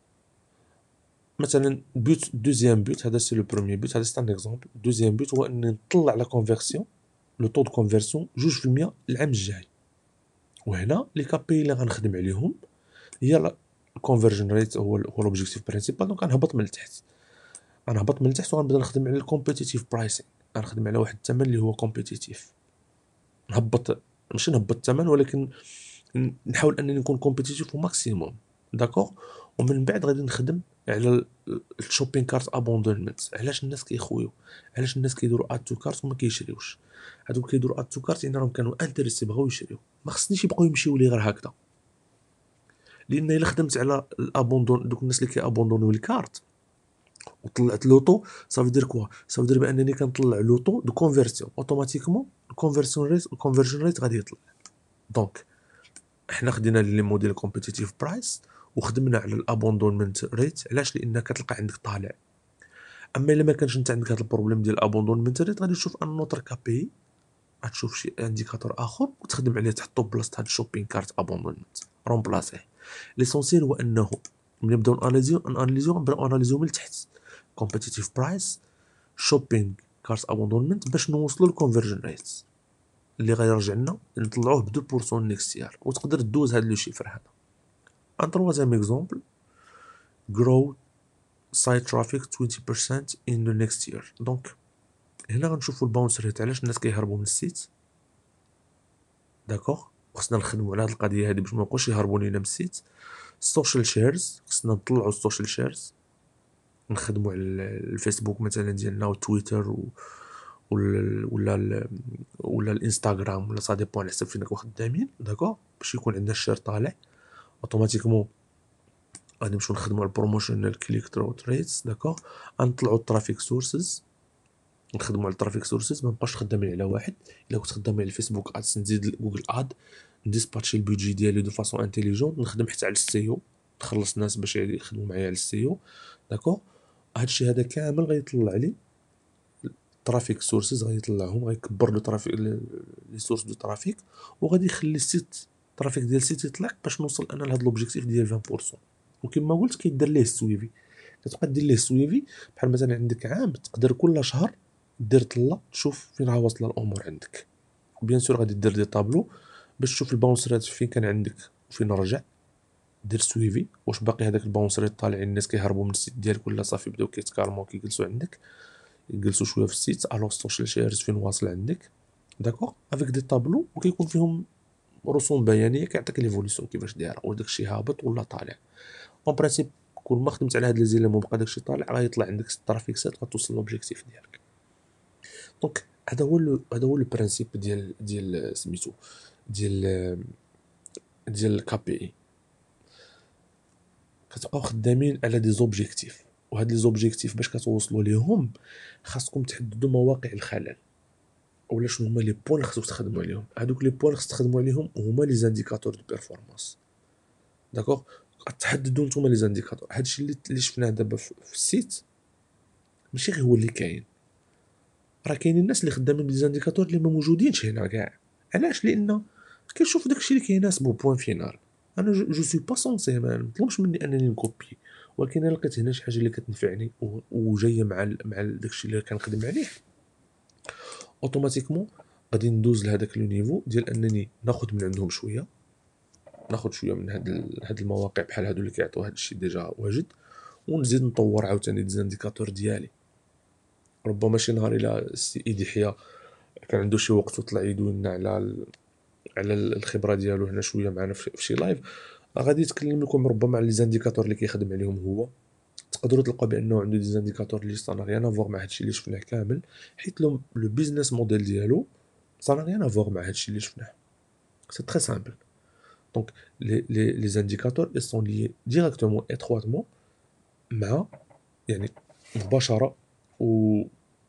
مثلا بوت دوزيام بوت، هذا سي لو بروميير بوت، هذا سي ان اكزومبل. دوزيام بوت هو اني نطلع لا كونفيرسيون، لو طو دو كونفيرسيون جوج في المية العام الجاي. وهنا لي كابي اللي غنخدم عليهم هي الكونفرجن ريت، هو هو لوبجيكتيف برينسيبال. دونك غنهبط من التحت، غنهبط من التحت وغنبدا نخدم على الكومبيتيتيف برايسينغ، غنخدم على واحد الثمن اللي هو كومبيتيتيف. نهبط، ماشي نهبط الثمن ولكن نحاول انني نكون كومبيتيتيف او ماكسيموم. داكوغ، ومن بعد غادي نخدم على الشوبين كارت ابوندونمنت. علاش الناس كيخويو؟ علاش الناس كيديروا اد تو كارت وما كيشريوش؟ هادوك كيديروا اد تو كارت يعني راهم كانوا انتريسي بغاو يشريو، ما خصنيش يبقاو يمشيو لي غير هكذا. لان الا خدمت على الابوندون، دوك الناس اللي كيابوندونيو الكارت وطلعت لوطو، صافي دير كوا، صافي دير بانني كنطلع لوطو دو كونفيرسيون اوتوماتيكمون، الكونفيرسيون ريت الكونفرجن ريت غادي يطلع. دونك حنا خدينا لي موديل كومبيتيتيف برايس وخدمنا على الابوندونمنت ريت. علاش؟ لان كتلقى عندك طالع. اما الا ما كانش انت عندك هذا البروبليم ديال الابوندونمنت ريت غادي تشوف ان نوتر كابي، غتشوف شي انديكاتور اخر وتخدم عليه تحطو بلاصه هاد الشوبين كارت ابوندونمنت، رومبلاسيه. ليسونسيال هو انه ملي نبداو اناليزيو اناليزيو نبداو اناليزيو من التحت، كومبيتيتيف برايس، شوبين كارت ابوندونمنت، باش نوصلوا للكونفرجن ريت اللي غيرجع لنا نطلعوه ب اثنين بالمية نيكست يير. وتقدر دوز هاد لو شيفر هذا. ان تروازيام اكزومبل، grow site traffic twenty percent in the next year. دونك هنا غنشوفوا الباونس ريت، علاش الناس كيهربوا من السيت. داكوغ، خصنا نخدموا على هاد القضيه هذه باش ما يبقاوش يهربوا لينا من السيت. السوشيال شيرز، خصنا نطلعوا السوشيال شيرز، نخدموا على الفيسبوك مثلا ديالنا وتويتر و ولا ولا ولا الانستغرام، ولا سا ديبون على حسب فين كنكونوا خدامين. داكوغ، باش يكون عندنا الشير طالع اوتوماتيكمون غادي نمشيو نخدموا على البروموشنال كليك ثرو ريتس. داكوغ، غنطلعوا الترافيك سورسز، نخدموا على الترافيك سورسز، ما نبقاش خدامين على واحد. الا كنت خدام على الفيسبوك ادز نزيد جوجل اد، نديسباتشي البيدجي ديالي دو فاصون انتيليجون، نخدم حتى على السيو، نخلص الناس باش يخدموا معايا على السيو. داكوغ، هادشي هذا كامل غيطلع لي ترافيك سورسز، غيطلعهم غيكبر لو ترافيك لي سورس دو ترافيك، وغادي يخلي السيت الترافيك ديال السيت يطلع باش نوصل انا لهاد لوبجيكتيف ديال عشرين بالمية. وكما قلت كيدير ليه السويفي، كتبقى دير ليه السويفي. بحال مثلا عندك عام تقدر كل شهر دير طله تشوف فين راه واصله الامور عندك. بيان سور غادي دير دي طابلو باش تشوف الباونس ريت فين كان عندك وفين رجع، دير سويفي واش باقي هذاك الباونس ريت طالع، الناس كيهربوا من السيت ديالك ولا صافي بداو كيتكالمو كيجلسوا عندك، يجلسوا شويه في السيت. الو السوشيال شيرز فين واصل عندك. داكوغ، افيك دي طابلو وكيكون فيهم رسوم بيانيه كيعطيك ليفوليسيون كيفاش دايره، واش داكشي هابط ولا طالع. اون برانسيب كل ما خدمت على هاد لي زيليمون بقى داكشي طالع غيطلع عندك الترافيك سات غتوصل لوبجيكتيف ديالك. دونك هذا هو هذا هو البرانسيب ديال ديال سميتو ديال ديال الكي بي اي. كتبقاو خدامين على دي زوبجيكتيف، وهاد لي زوبجيكتيف باش كتوصلوا ليهم خاصكم تحددوا مواقع الخلل. اولا شنو هما لي بوين اللي خصو تخدموا عليهم. هادوك لي بوين اللي خصو تخدموا عليهم هما لي زانديكاتور دو بيرفورمانس. داكوغ، تحددوا نتوما لي زانديكاتور. هادشي اللي اللي شفناه دابا في السيت ماشي غير هو اللي كاين، راه كاينين الناس اللي خدامين بليزانديكاتور اللي ما موجودينش هنا كاع. علاش؟ لان كيشوف داكشي اللي كيناسبو بوين فينال. انا جو, جو سوي با سونسي، ما مطلوبش مني انني نكوبي، ولكن انا لقيت هنا شي حاجه اللي كتنفعني وجايه مع ال مع داكشي اللي كنخدم عليه، اوتوماتيكمون غادي ندوز لهداك لو نيفو ديال انني ناخذ من عندهم شويه، ناخذ شويه من هاد هاد المواقع بحال هادو اللي كيعطيو هاد الشيء ديجا واجد، ونزيد نطور عاوتاني ديزانديكاتور ديالي. ربما شي نهار الى السي ايدي حيا كان عنده شي وقت وطلع يدوي لنا على ال... على الخبره ديالو هنا شويه معنا في شي لايف، غادي يتكلم لكم ربما على لي زانديكاتور اللي كيخدم عليهم هو. تقدروا تلقاو بانه عنده دي زانديكاتور اللي سا ريان افوغ مع هادشي اللي شفناه كامل، حيت لو لو بيزنس موديل ديالو سا ريان افوغ مع هادشي اللي شفناه. سي تري سامبل. دونك لي لي لي زانديكاتور ils sont liés directement étroitement مع، يعني مباشره و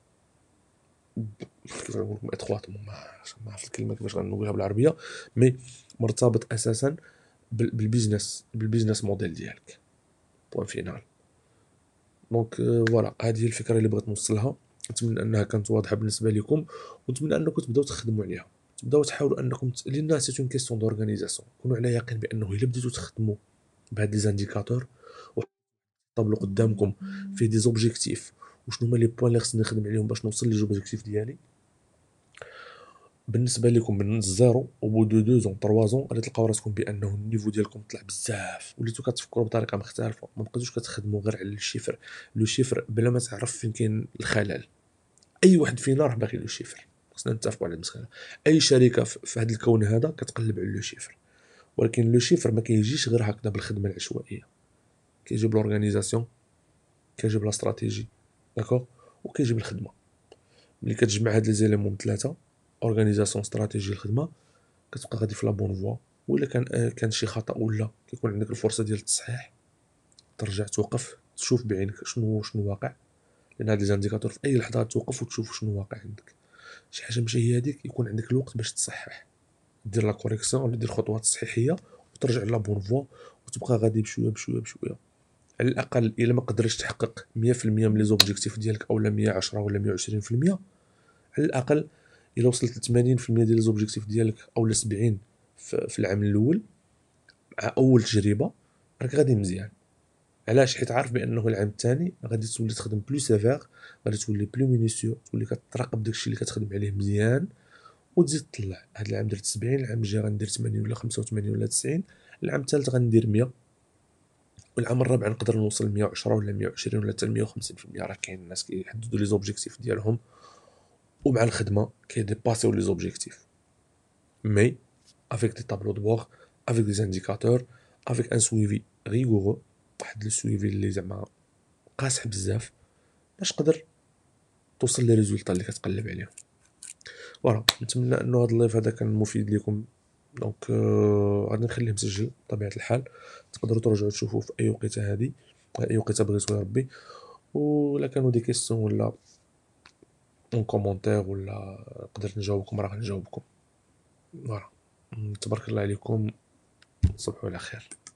كيف نقول لكم اتخواتهم، ما عرفت الكلمه كيفاش غنقولها بالعربيه، مي مرتبط اساسا بالبيزنس بالبيزنس موديل ديالك. بوان فينال. دونك فوالا، هذه هي الفكره اللي بغيت نوصلها. نتمنى انها كانت واضحه بالنسبه لكم، ونتمنى انكم تبداو تخدموا عليها، تبداو تحاولوا انكم ت... لان سي اون كيسيون دورغانيزاسيون. كونوا على يقين بانه الا بديتوا تخدموا بهاد لي زانديكاتور وطابلو قدامكم فيه دي زوبجيكتيف وشنو هما لي بوين اللي خصني نخدم عليهم باش نوصل لي زوبجيكتيف ديالي، بالنسبه لكم من الزيرو او بو دو دو زون تروا زون غادي تلقاو راسكم بانه النيفو ديالكم طلع بزاف، وليتو كتفكروا بطريقه مختلفه، ما بقيتوش كتخدموا غير على الشيفر. لو شيفر بلا ما تعرف فين كاين الخلل. اي واحد فينا راه باغي لو شيفر، خصنا نتفقوا على المساله. اي شركه في هذا الكون هذا كتقلب على لو شيفر، ولكن لو شيفر ما كيجيش غير هكذا بالخدمه العشوائيه، كيجيب لورغانيزاسيون، كيجيب لا استراتيجي، داكوغ، وكيجيب الخدمه. ملي كتجمع هاد لي زيليمون ثلاثه، اورغانيزاسيون، استراتيجي، الخدمه، كتبقى غادي في لا بون فوا. ولا كان آه كان شي خطا ولا كيكون عندك الفرصه ديال التصحيح، ترجع توقف تشوف بعينك شنو شنو واقع، لان هاد لي زانديكاتور في اي لحظه توقف وتشوف شنو واقع عندك. شي حاجه ماشي هي هذيك، يكون عندك الوقت باش تصحح، دير لا كوريكسيون ولا دير خطوات تصحيحيه وترجع لا بون فوا، وتبقى غادي بشويه بشويه بشويه. على الاقل الا ما قدرتش تحقق مية في المية من لي زوبجيكتيف ديالك اولا مية وعشرة ولا مية وعشرين في المية، على الاقل الا وصلت ل ثمانين في المية ديال لي زوبجيكتيف ديالك اولا سبعين في, في العام الاول مع اول تجربه، راك غادي مزيان. علاش؟ حيت عارف بانه العام الثاني غادي تولي تخدم بلو سيفير، غادي تولي بلو مينيسيو، تولي كتراقب داكشي اللي كتخدم عليه مزيان وتزيد تطلع. هذا العام درت سبعين، العام الجاي غندير ثمانين ولا خمسة وثمانين ولا تسعين، العام الثالث غندير مية، والعام الرابع نقدر نوصل مية وعشرة ولا مية وعشرين ولا حتى مية وخمسين في المية. راه كاين الناس كيحددوا لي زوبجيكتيف ديالهم ومع الخدمه كيديباسيو لي زوبجيكتيف، مي افيك دي طابلو دو بور، افيك دي زانديكاتور، افيك ان سويفي ريغورو، واحد لو سويفي اللي زعما قاصح بزاف باش تقدر توصل لي ريزولطا اللي كتقلب عليهم. فوالا، نتمنى انه هذا اللايف هذا كان مفيد لكم. دونك euh, غادي نخليه مسجل بطبيعه الحال، تقدروا ترجعوا تشوفوه في اي وقيته هذه، اي وقيته بغيتو يا ربي. ولا كانوا دي كيسيون ولا اون كومونتير ولا قدرت نجاوبكم راه غنجاوبكم. فوالا، تبارك الله عليكم، تصبحوا على خير.